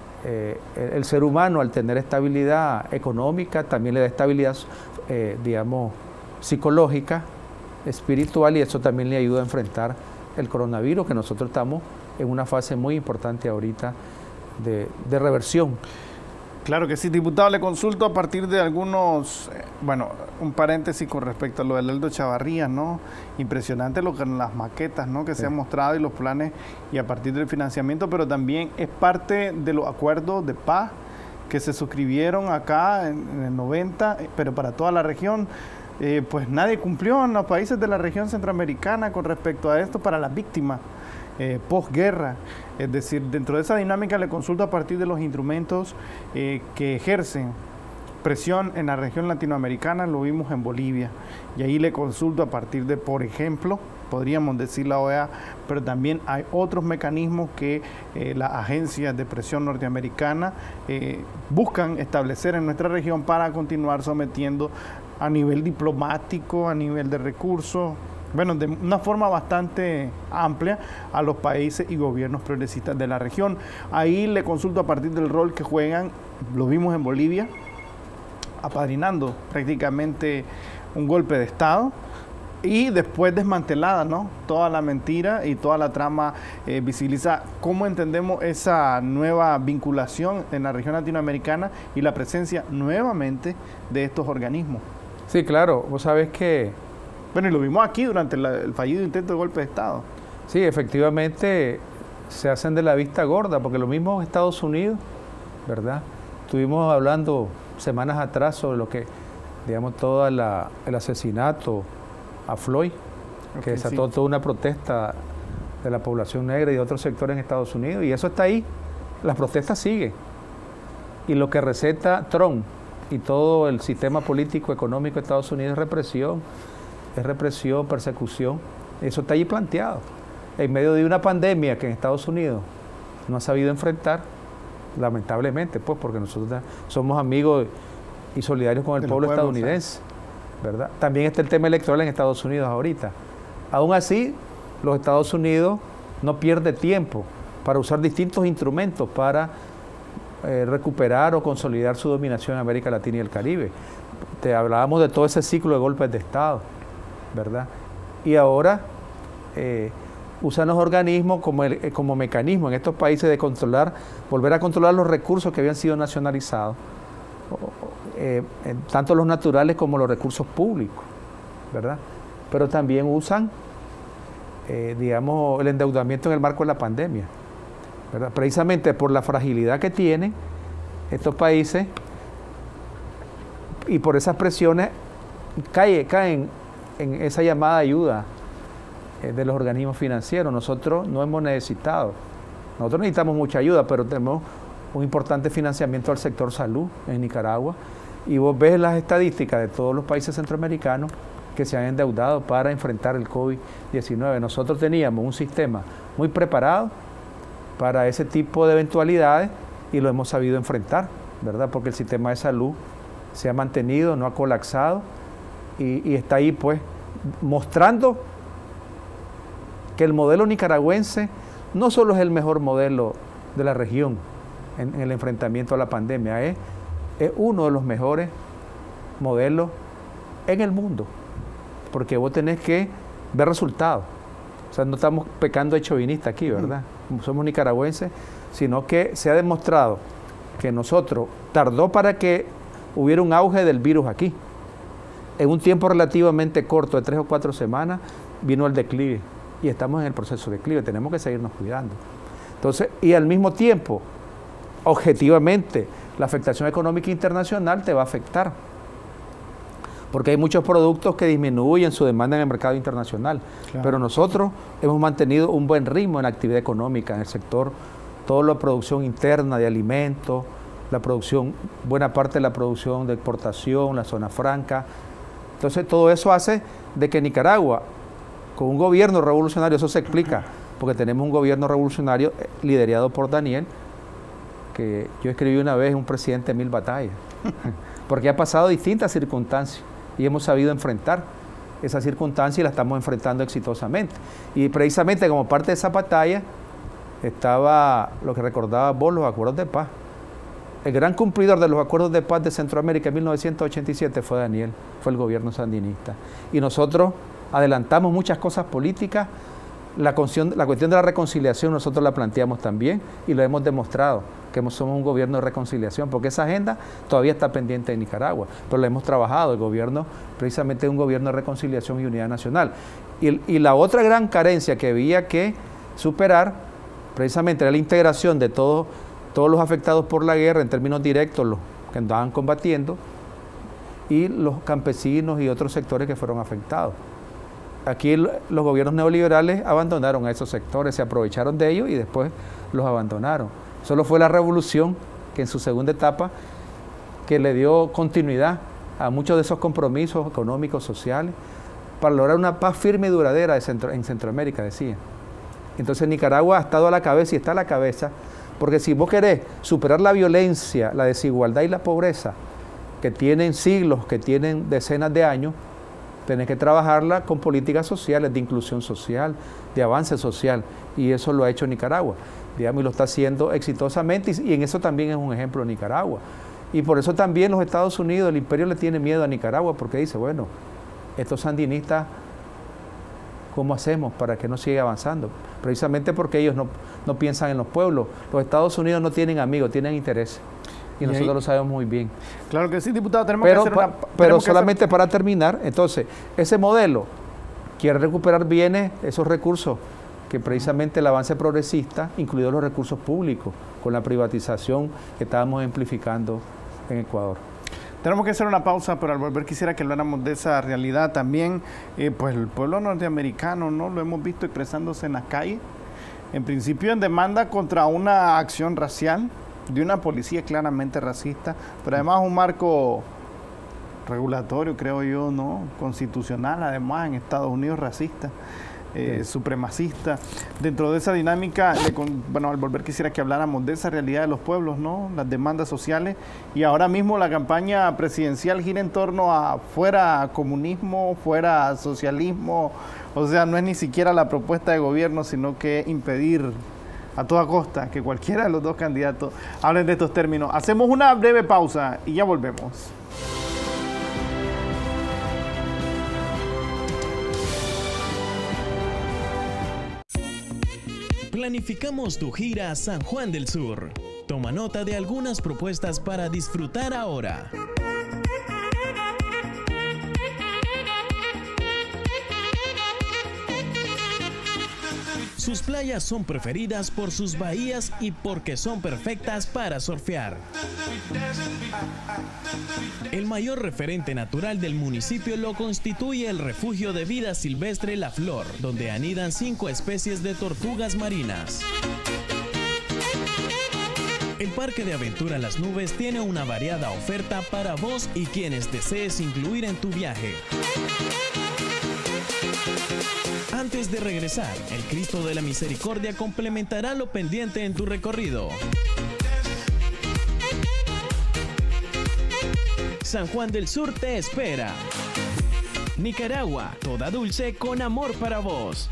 eh, el, el ser humano, al tener estabilidad económica, también le da estabilidad, eh, digamos, psicológica, espiritual, y eso también le ayuda a enfrentar el coronavirus, que nosotros estamos en una fase muy importante ahorita de, de reversión. Claro que sí, diputado, le consulto a partir de algunos, eh, bueno, un paréntesis con respecto a lo del Aldo Chavarría, ¿no? Impresionante lo que en las maquetas, ¿no? Que sí. se han mostrado y los planes y a partir del financiamiento, pero también es parte de los acuerdos de paz que se suscribieron acá en, en el noventa, pero para toda la región. Eh, pues nadie cumplió en los países de la región centroamericana con respecto a esto para las víctimas eh, posguerra. Es decir, dentro de esa dinámica le consulto a partir de los instrumentos eh, que ejercen presión en la región latinoamericana, lo vimos en Bolivia, y ahí le consulto a partir de, por ejemplo, podríamos decir la O E A, pero también hay otros mecanismos que eh, las agencias de presión norteamericana eh, buscan establecer en nuestra región para continuar sometiendo a nivel diplomático, a nivel de recursos, bueno, de una forma bastante amplia a los países y gobiernos progresistas de la región. Ahí le consulto a partir del rol que juegan, lo vimos en Bolivia, apadrinando prácticamente un golpe de Estado y después desmantelada, ¿no? Toda la mentira y toda la trama eh, visibiliza. ¿Cómo entendemos esa nueva vinculación en la región latinoamericana y la presencia nuevamente de estos organismos? Sí, claro, vos sabés que... Bueno, y lo vimos aquí durante la, el fallido intento de golpe de Estado. Sí, efectivamente se hacen de la vista gorda, porque lo mismo Estados Unidos, ¿verdad? Estuvimos hablando semanas atrás sobre lo que, digamos, todo la, el asesinato a Floyd, okay, que desató sí. toda una protesta de la población negra y de otros sectores en Estados Unidos, y eso está ahí, las protestas siguen. Y lo que receta Trump y todo el sistema político económico de Estados Unidos es represión, es represión, persecución, eso está ahí planteado. en medio de una pandemia que en Estados Unidos no ha sabido enfrentar, lamentablemente, pues, porque nosotros somos amigos y solidarios con el pueblo pueblos, estadounidense, ¿verdad? También está el tema electoral en Estados Unidos ahorita. Aún así, los Estados Unidos no pierde tiempo para usar distintos instrumentos para eh, recuperar o consolidar su dominación en América Latina y el Caribe. Te hablábamos de todo ese ciclo de golpes de Estado, ¿verdad? Y ahora eh, usan los organismos como, el, como mecanismo en estos países de controlar, volver a controlar los recursos que habían sido nacionalizados, eh, tanto los naturales como los recursos públicos, ¿verdad? Pero también usan, eh, digamos, el endeudamiento en el marco de la pandemia, ¿verdad? Precisamente por la fragilidad que tienen estos países y por esas presiones cae, caen en esa llamada ayuda eh, de los organismos financieros. Nosotros no hemos necesitado, nosotros necesitamos mucha ayuda, pero tenemos un importante financiamiento al sector salud en Nicaragua, y vos ves las estadísticas de todos los países centroamericanos que se han endeudado para enfrentar el COVID diecinueve. Nosotros teníamos un sistema muy preparado para ese tipo de eventualidades y lo hemos sabido enfrentar, ¿verdad? Porque el sistema de salud se ha mantenido, no ha colapsado y, y está ahí, pues, mostrando que el modelo nicaragüense no solo es el mejor modelo de la región en, en el enfrentamiento a la pandemia, es, es uno de los mejores modelos en el mundo, porque vos tenés que ver resultados. O sea, no estamos pecando de chauvinista aquí, ¿verdad? Somos nicaragüenses, sino que se ha demostrado que nosotros, tardó para que hubiera un auge del virus aquí. En un tiempo relativamente corto, de tres o cuatro semanas, vino el declive, y estamos en el proceso de declive, tenemos que seguirnos cuidando. Entonces, y al mismo tiempo, objetivamente, la afectación económica internacional te va a afectar, porque hay muchos productos que disminuyen su demanda en el mercado internacional. Claro. Pero nosotros hemos mantenido un buen ritmo en la actividad económica, en el sector, toda la producción interna de alimentos, la producción, buena parte de la producción de exportación, la zona franca. Entonces todo eso hace de que Nicaragua, con un gobierno revolucionario, eso se explica, porque tenemos un gobierno revolucionario liderado por Daniel, que yo escribí una vez, un presidente de mil batallas, porque ha pasado distintas circunstancias y hemos sabido enfrentar esas circunstancias y las estamos enfrentando exitosamente. Y precisamente como parte de esa batalla estaba lo que recordaba vos, los acuerdos de paz. El gran cumplidor de los acuerdos de paz de Centroamérica en mil novecientos ochenta y siete fue Daniel, fue el gobierno sandinista. Y nosotros adelantamos muchas cosas políticas. La cuestión, la cuestión de la reconciliación nosotros la planteamos también y lo hemos demostrado, que somos un gobierno de reconciliación, porque esa agenda todavía está pendiente en Nicaragua, pero la hemos trabajado. El gobierno precisamente es un gobierno de reconciliación y unidad nacional. Y, y la otra gran carencia que había que superar precisamente era la integración de todos, todos los afectados por la guerra en términos directos, los que andaban combatiendo, y los campesinos y otros sectores que fueron afectados. Aquí los gobiernos neoliberales abandonaron a esos sectores, se aprovecharon de ellos y después los abandonaron. Solo fue la revolución que en su segunda etapa que le dio continuidad a muchos de esos compromisos económicos, sociales, para lograr una paz firme y duradera de Centro, en Centroamérica, decía. Entonces Nicaragua ha estado a la cabeza y está a la cabeza, porque si vos querés superar la violencia, la desigualdad y la pobreza, que tienen siglos, que tienen decenas de años, tenés que trabajarla con políticas sociales, de inclusión social, de avance social, y eso lo ha hecho Nicaragua, digamos, y lo está haciendo exitosamente, y, y en eso también es un ejemplo Nicaragua. Y por eso también los Estados Unidos, el imperio le tiene miedo a Nicaragua, porque dice, bueno, estos sandinistas, ¿cómo hacemos para que no siga avanzando? Precisamente porque ellos no, no piensan en los pueblos. Los Estados Unidos no tienen amigos, tienen intereses. Y, y nosotros ahí lo sabemos muy bien. Claro que sí, diputado. Tenemos pero que hacer una, pero solamente hacer... para terminar, entonces, ese modelo quiere recuperar bienes, esos recursos, que precisamente el avance progresista, incluidos los recursos públicos, con la privatización que estábamos amplificando en Ecuador. Tenemos que hacer una pausa, pero al volver quisiera que habláramos de esa realidad también. Eh, pues el pueblo norteamericano, ¿no? Lo hemos visto expresándose en la calle, en principio en demanda contra una acción racial de una policía claramente racista, pero además un marco regulatorio, creo yo, ¿no? Constitucional, además en Estados Unidos racista. eh, sí. supremacista. Dentro de esa dinámica, le con, bueno, al volver quisiera que habláramos de esa realidad de los pueblos, ¿no? Las demandas sociales, y ahora mismo la campaña presidencial gira en torno a fuera comunismo, fuera socialismo, o sea, no es ni siquiera la propuesta de gobierno, sino que impedir a toda costa que cualquiera de los dos candidatos hablen de estos términos. Hacemos una breve pausa y ya volvemos. Planificamos tu gira a San Juan del Sur. Toma nota de algunas propuestas para disfrutar ahora. Sus playas son preferidas por sus bahías y porque son perfectas para surfear. El mayor referente natural del municipio lo constituye el refugio de vida silvestre La Flor, donde anidan cinco especies de tortugas marinas. El Parque de Aventura Las Nubes tiene una variada oferta para vos y quienes desees incluir en tu viaje. Antes de regresar, el Cristo de la Misericordia complementará lo pendiente en tu recorrido. San Juan del Sur te espera. Nicaragua, toda dulce con amor para vos.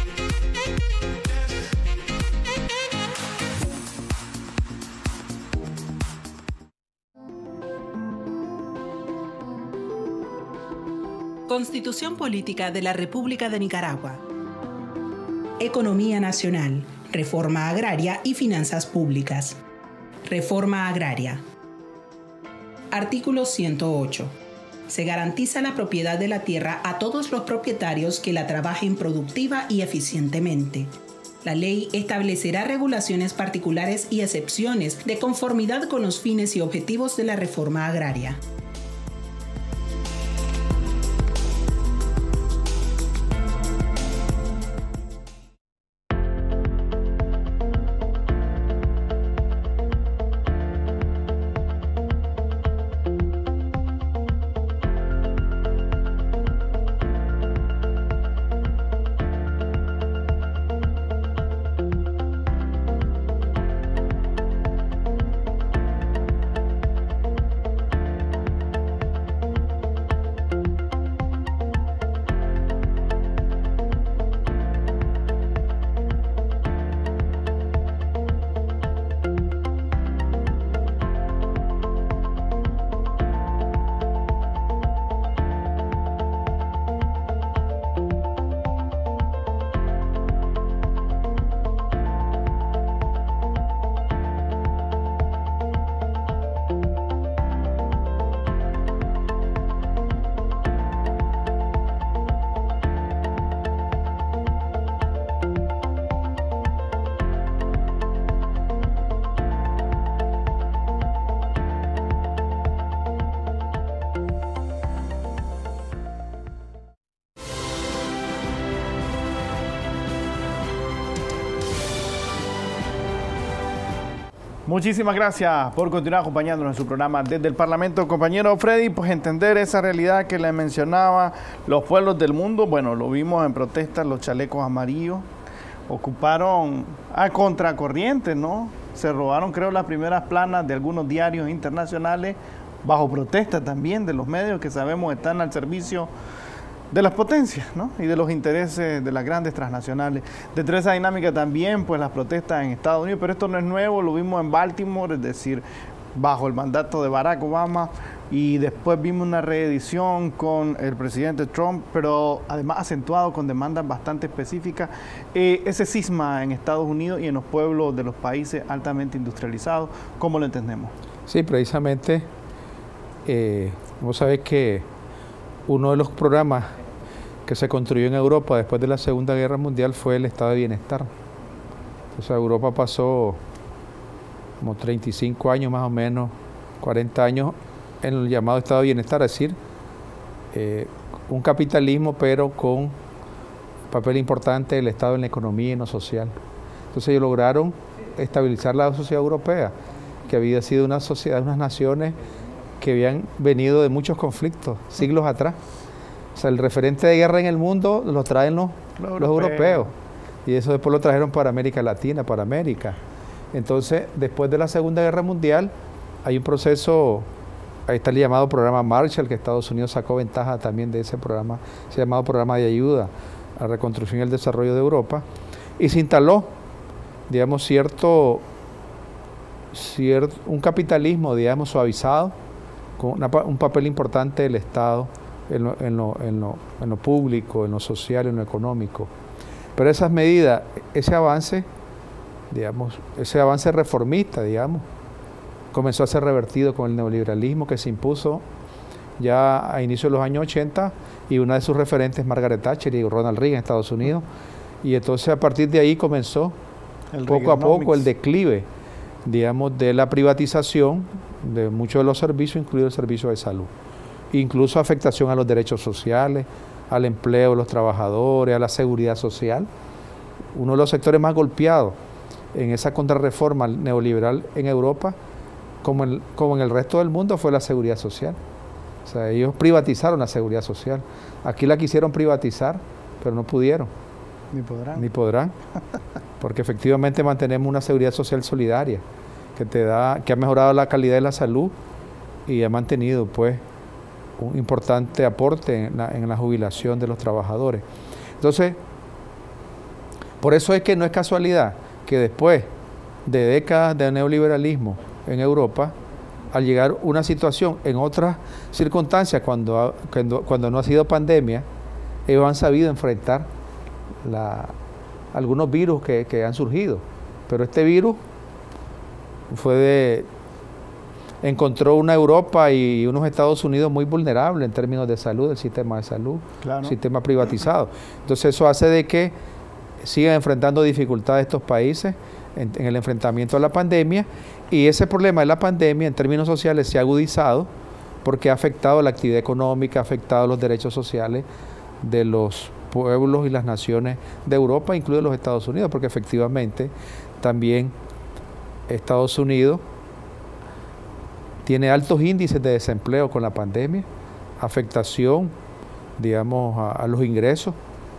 Constitución Política de la República de Nicaragua. Economía nacional, reforma agraria y finanzas públicas. Reforma agraria. Artículo ciento ocho. Se garantiza la propiedad de la tierra a todos los propietarios que la trabajen productiva y eficientemente. La ley establecerá regulaciones particulares y excepciones de conformidad con los fines y objetivos de la reforma agraria. Muchísimas gracias por continuar acompañándonos en su programa desde el Parlamento. Compañero Freddy, pues entender esa realidad que le mencionaba, los pueblos del mundo, bueno, lo vimos en protestas, los chalecos amarillos, ocuparon a contracorriente, ¿no? Se robaron, creo, las primeras planas de algunos diarios internacionales, bajo protesta también de los medios que sabemos están al servicio de las potencias, ¿no? Y de los intereses de las grandes transnacionales. Dentro de esa dinámica también, pues las protestas en Estados Unidos, pero esto no es nuevo, lo vimos en Baltimore, es decir, bajo el mandato de Barack Obama, y después vimos una reedición con el presidente Trump, pero además acentuado con demandas bastante específicas. Eh, ese cisma en Estados Unidos y en los pueblos de los países altamente industrializados, ¿cómo lo entendemos? Sí, precisamente, eh, vos sabés que uno de los programas que se construyó en Europa después de la Segunda Guerra Mundial fue el Estado de Bienestar. O sea, Europa pasó como treinta y cinco años más o menos, cuarenta años en el llamado Estado de Bienestar, es decir, eh, un capitalismo pero con papel importante del Estado en la economía y en lo social. Entonces ellos lograron estabilizar la sociedad europea, que había sido una sociedad, unas naciones que habían venido de muchos conflictos, siglos atrás. O sea, el referente de guerra en el mundo lo traen los, los, los europeos. Y eso después lo trajeron para América Latina, para América. Entonces, después de la Segunda Guerra Mundial, hay un proceso, ahí está el llamado programa Marshall, que Estados Unidos sacó ventaja también de ese programa, se llamado programa de ayuda a la reconstrucción y el desarrollo de Europa, y se instaló, digamos, cierto, cierto un capitalismo, digamos, suavizado, con una, un papel importante del Estado en lo, en, lo, en, lo, en lo público, en lo social, en lo económico. Pero esas medidas, ese avance, digamos, ese avance reformista, digamos, comenzó a ser revertido con el neoliberalismo que se impuso ya a inicios de los años ochenta, y una de sus referentes, Margaret Thatcher y Ronald Reagan en Estados Unidos, y entonces a partir de ahí comenzó el poco a poco el declive, digamos, de la privatización de muchos de los servicios, incluido el servicio de salud, incluso afectación a los derechos sociales, al empleo de los trabajadores, a la seguridad social. Uno de los sectores más golpeados en esa contrarreforma neoliberal en Europa, como en, como en el resto del mundo, fue la seguridad social. O sea, ellos privatizaron la seguridad social. Aquí la quisieron privatizar, pero no pudieron. Ni podrán. Ni podrán. Porque efectivamente mantenemos una seguridad social solidaria que te da, que ha mejorado la calidad de la salud y ha mantenido, pues, un importante aporte en la, en la jubilación de los trabajadores. Entonces, por eso es que no es casualidad que después de décadas de neoliberalismo en Europa, al llegar una situación en otras circunstancias, cuando, cuando, cuando no ha sido pandemia, ellos han sabido enfrentar la, algunos virus que, que han surgido. Pero este virus fue de... encontró una Europa y unos Estados Unidos muy vulnerables en términos de salud, del sistema de salud, claro. sistema privatizado. Entonces eso hace de que sigan enfrentando dificultades estos países en, en el enfrentamiento a la pandemia, y ese problema de la pandemia en términos sociales se ha agudizado porque ha afectado la actividad económica, ha afectado los derechos sociales de los pueblos y las naciones de Europa, incluidos los Estados Unidos, porque efectivamente también Estados Unidos tiene altos índices de desempleo con la pandemia, afectación, digamos, a, a los ingresos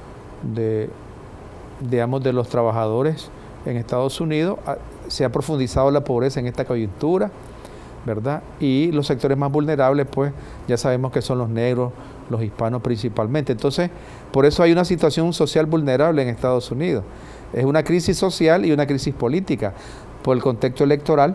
de, digamos, de los trabajadores en Estados Unidos. A, se ha profundizado la pobreza en esta coyuntura, ¿verdad? Y los sectores más vulnerables, pues, ya sabemos que son los negros, los hispanos principalmente. Entonces, por eso hay una situación social vulnerable en Estados Unidos. Es una crisis social y una crisis política por el contexto electoral.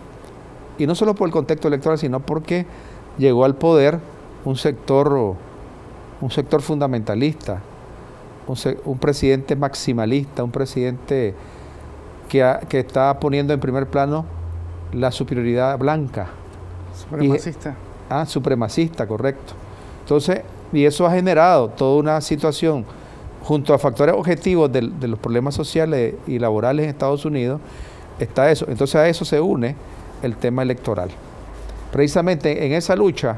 Y no solo por el contexto electoral, sino porque llegó al poder un sector, un sector fundamentalista, un, un presidente maximalista, un presidente que, ha, que está poniendo en primer plano la superioridad blanca. Supremacista. Y, ah, supremacista, correcto. Entonces, y eso ha generado toda una situación, junto a factores objetivos de, de los problemas sociales y laborales en Estados Unidos, está eso. Entonces a eso se une el tema electoral. Precisamente en esa lucha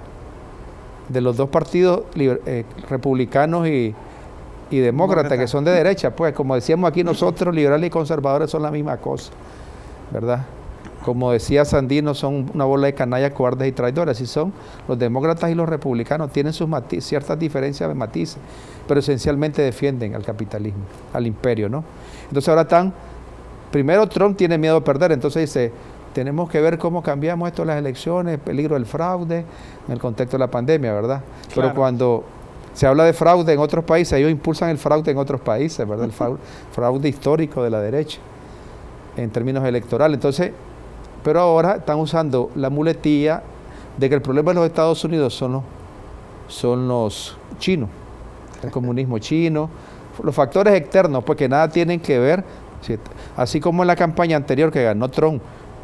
de los dos partidos eh, republicanos y, y demócratas, Demócrata. que son de derecha, pues como decíamos aquí nosotros, liberales y conservadores son la misma cosa, ¿verdad? Como decía Sandino, son una bola de canallas, cobardes y traidores. Así son los demócratas y los republicanos, tienen sus matices, ciertas diferencias de matices, pero esencialmente defienden al capitalismo, al imperio, ¿no? Entonces ahora están, primero Trump tiene miedo a perder, entonces dice, tenemos que ver cómo cambiamos esto en las elecciones, el peligro del fraude, en el contexto de la pandemia, ¿verdad? Claro. Pero cuando se habla de fraude en otros países, ellos impulsan el fraude en otros países, ¿verdad? El fraude, fraude histórico de la derecha, en términos electorales. Entonces, pero ahora están usando la muletilla de que el problema de los Estados Unidos son los, son los chinos, el comunismo chino, los factores externos, pues que nada tienen que ver, así como en la campaña anterior que ganó Trump,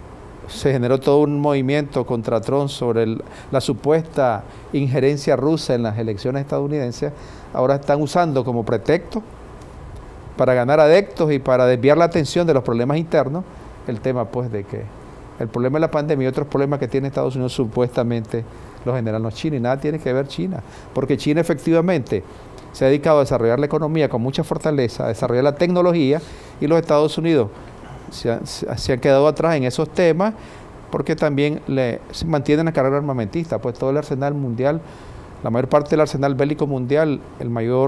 se generó todo un movimiento contra Trump sobre el, la supuesta injerencia rusa en las elecciones estadounidenses. Ahora están usando como pretexto para ganar adeptos y para desviar la atención de los problemas internos, el tema pues de que el problema de la pandemia y otros problemas que tiene Estados Unidos supuestamente los generan los chinos, y nada tiene que ver China, porque China efectivamente se ha dedicado a desarrollar la economía con mucha fortaleza, a desarrollar la tecnología, y los Estados Unidos se han, se han quedado atrás en esos temas porque también le, se mantienen la carrera armamentista, pues todo el arsenal mundial, la mayor parte del arsenal bélico mundial, el mayor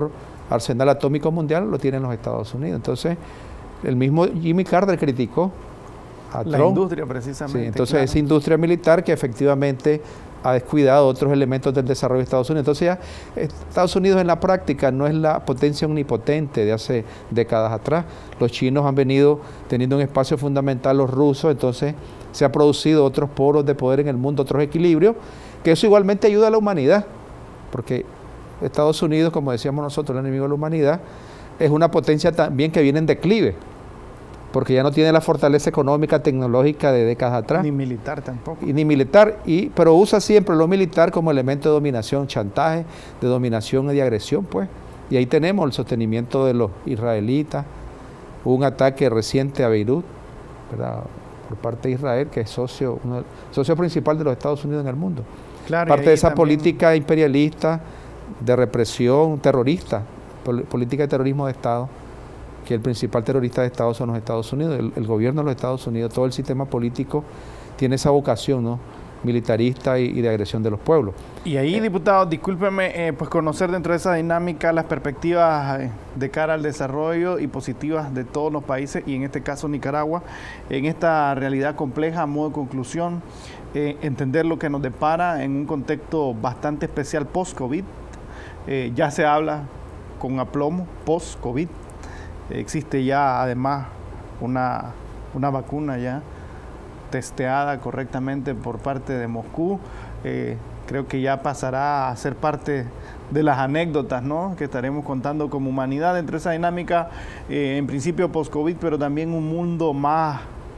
arsenal atómico mundial lo tienen los Estados Unidos. Entonces, el mismo Jimmy Carter criticó a la Trump. industria, precisamente. Sí, entonces, claro. esa industria militar que efectivamente ha descuidado otros elementos del desarrollo de Estados Unidos. Entonces, ya Estados Unidos en la práctica no es la potencia omnipotente de hace décadas atrás. Los chinos han venido teniendo un espacio fundamental, los rusos, entonces se ha producido otros poros de poder en el mundo, otros equilibrios, que eso igualmente ayuda a la humanidad, porque Estados Unidos, como decíamos nosotros, el enemigo de la humanidad, es una potencia también que viene en declive, porque ya no tiene la fortaleza económica, tecnológica de décadas atrás. Ni militar tampoco. Y ni militar, y, pero usa siempre lo militar como elemento de dominación, chantaje, de dominación y de agresión, pues. Y ahí tenemos el sostenimiento de los israelitas, hubo un ataque reciente a Beirut, ¿verdad?, por parte de Israel, que es socio, uno, socio principal de los Estados Unidos en el mundo. Claro, Parte de esa también... política imperialista, de represión terrorista, pol política de terrorismo de Estado, que el principal terrorista de Estado son los Estados Unidos, el, el gobierno de los Estados Unidos, todo el sistema político tiene esa vocación, ¿no?, militarista y, y de agresión de los pueblos. Y ahí, diputado, discúlpeme, eh, pues conocer dentro de esa dinámica las perspectivas eh, de cara al desarrollo y positivas de todos los países, y en este caso Nicaragua, en esta realidad compleja. A modo de conclusión, eh, entender lo que nos depara en un contexto bastante especial post-COVID. Eh, ya se habla con aplomo post-COVID. Existe ya además una, una vacuna ya testeada correctamente por parte de Moscú. Eh, creo que ya pasará a ser parte de las anécdotas, ¿no?, que estaremos contando como humanidad dentro de esa dinámica, eh, en principio post-COVID, pero también un mundo más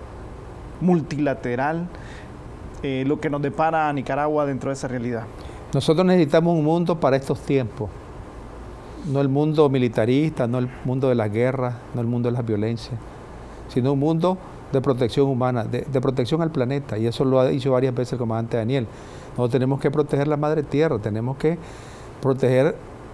multilateral, eh, lo que nos depara a Nicaragua dentro de esa realidad. Nosotros necesitamos un mundo para estos tiempos. No el mundo militarista, no el mundo de las guerras, no el mundo de las violencias, sino un mundo de protección humana, de, de protección al planeta, y eso lo ha dicho varias veces el comandante Daniel. Nosotros tenemos que proteger la madre tierra, tenemos que proteger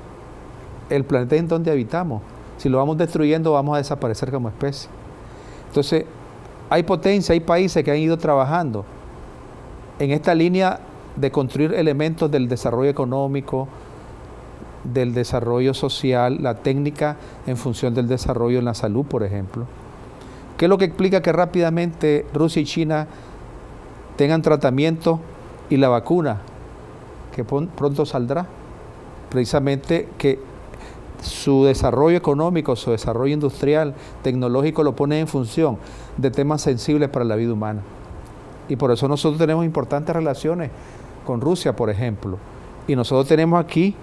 el planeta en donde habitamos. Si lo vamos destruyendo, vamos a desaparecer como especie. Entonces, hay potencia, hay países que han ido trabajando en esta línea de construir elementos del desarrollo económico, del desarrollo social, la técnica en función del desarrollo en la salud, por ejemplo. ¿Qué es lo que explica que rápidamente Rusia y China tengan tratamiento y la vacuna que pronto saldrá? Precisamente que su desarrollo económico, su desarrollo industrial, tecnológico, lo pone en función de temas sensibles para la vida humana. Y por eso nosotros tenemos importantes relaciones con Rusia, por ejemplo. Y nosotros tenemos aquí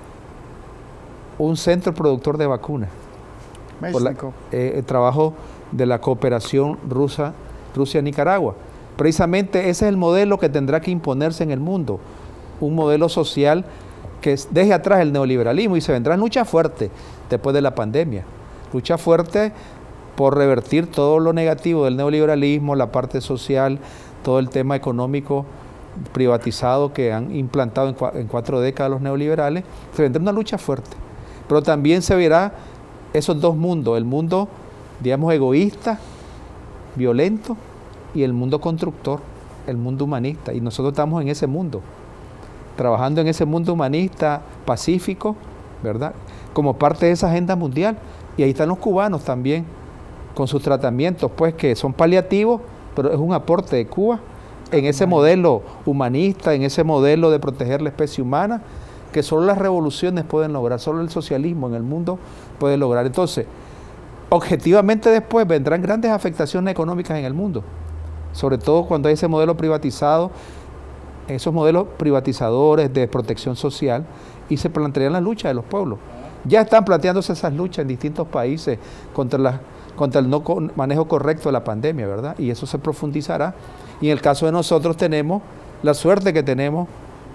un centro productor de vacunas. Por la, eh, el trabajo de la cooperación rusa, Rusia-Nicaragua. Precisamente ese es el modelo que tendrá que imponerse en el mundo. Un modelo social que deje atrás el neoliberalismo, y se vendrán luchas fuertes después de la pandemia. Lucha fuerte por revertir todo lo negativo del neoliberalismo, la parte social, todo el tema económico privatizado que han implantado en, cua en cuatro décadas los neoliberales. Se vendrá una lucha fuerte. Pero también se verá esos dos mundos, el mundo, digamos, egoísta, violento, y el mundo constructor, el mundo humanista. Y nosotros estamos en ese mundo, trabajando en ese mundo humanista, pacífico, ¿verdad?, como parte de esa agenda mundial. Y ahí están los cubanos también, con sus tratamientos, pues, que son paliativos, pero es un aporte de Cuba en ese modelo humanista, en ese modelo de proteger la especie humana, que solo las revoluciones pueden lograr, solo el socialismo en el mundo puede lograr. Entonces, objetivamente después vendrán grandes afectaciones económicas en el mundo, sobre todo cuando hay ese modelo privatizado, esos modelos privatizadores de protección social, y se plantearían las luchas de los pueblos. Ya están planteándose esas luchas en distintos países contra, la, contra el no manejo correcto de la pandemia, ¿verdad? Y eso se profundizará. Y en el caso de nosotros tenemos la suerte que tenemos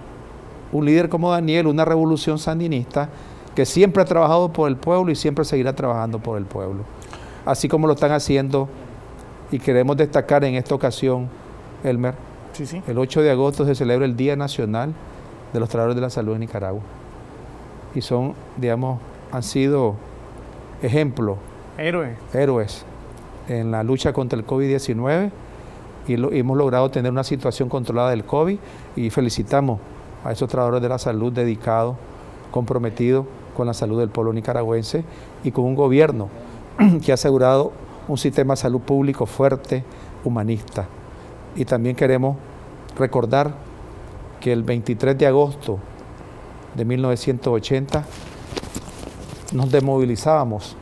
un líder como Daniel, una revolución sandinista que siempre ha trabajado por el pueblo y siempre seguirá trabajando por el pueblo. Así como lo están haciendo, y queremos destacar en esta ocasión, Elmer, sí, sí. el ocho de agosto se celebra el Día Nacional de los Trabajadores de la Salud en Nicaragua. Y son, digamos, han sido ejemplos, héroes, héroes en la lucha contra el COVID diecinueve, y, lo, y hemos logrado tener una situación controlada del COVID, y felicitamos a esos trabajadores de la salud dedicados, comprometidos con la salud del pueblo nicaragüense y con un gobierno que ha asegurado un sistema de salud público fuerte, humanista. Y también queremos recordar que el veintitrés de agosto de mil novecientos ochenta nos desmovilizábamos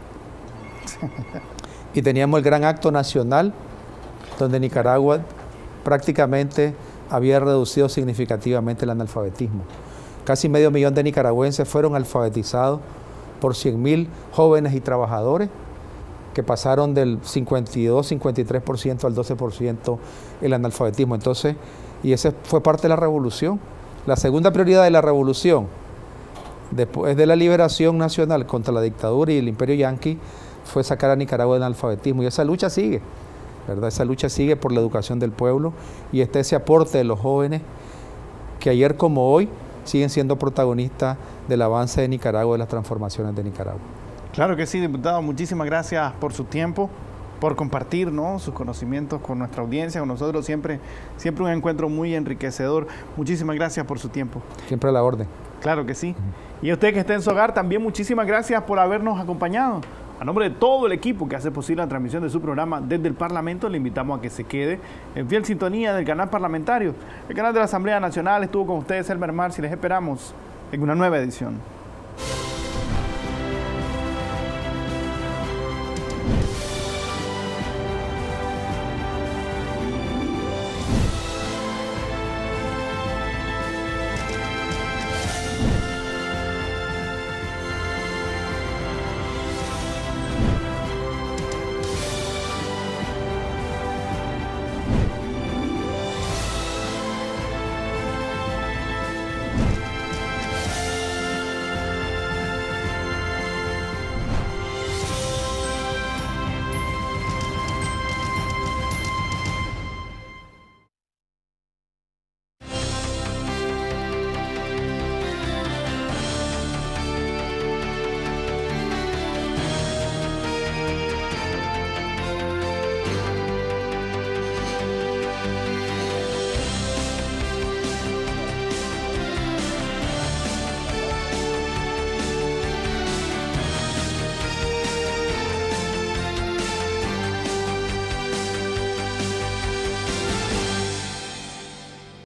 y teníamos el gran acto nacional donde Nicaragua prácticamente había reducido significativamente el analfabetismo. Casi medio millón de nicaragüenses fueron alfabetizados por cien mil jóvenes y trabajadores que pasaron del cincuenta y dos, cincuenta y tres por ciento al doce por ciento el analfabetismo. Entonces, y esa fue parte de la revolución. La segunda prioridad de la revolución, después de la liberación nacional contra la dictadura y el imperio yanqui, fue sacar a Nicaragua del analfabetismo. Y esa lucha sigue, ¿verdad? Esa lucha sigue por la educación del pueblo y está ese aporte de los jóvenes que ayer como hoy siguen siendo protagonistas del avance de Nicaragua, de las transformaciones de Nicaragua. Claro que sí, diputado. Muchísimas gracias por su tiempo, por compartir, ¿no?, sus conocimientos con nuestra audiencia, con nosotros. Siempre, siempre un encuentro muy enriquecedor. Muchísimas gracias por su tiempo. Siempre a la orden. Claro que sí. Y a usted que está en su hogar, también muchísimas gracias por habernos acompañado. A nombre de todo el equipo que hace posible la transmisión de su programa desde el Parlamento, le invitamos a que se quede en fiel sintonía del canal parlamentario. El canal de la Asamblea Nacional estuvo con ustedes, Elmer Marci. Les esperamos en una nueva edición.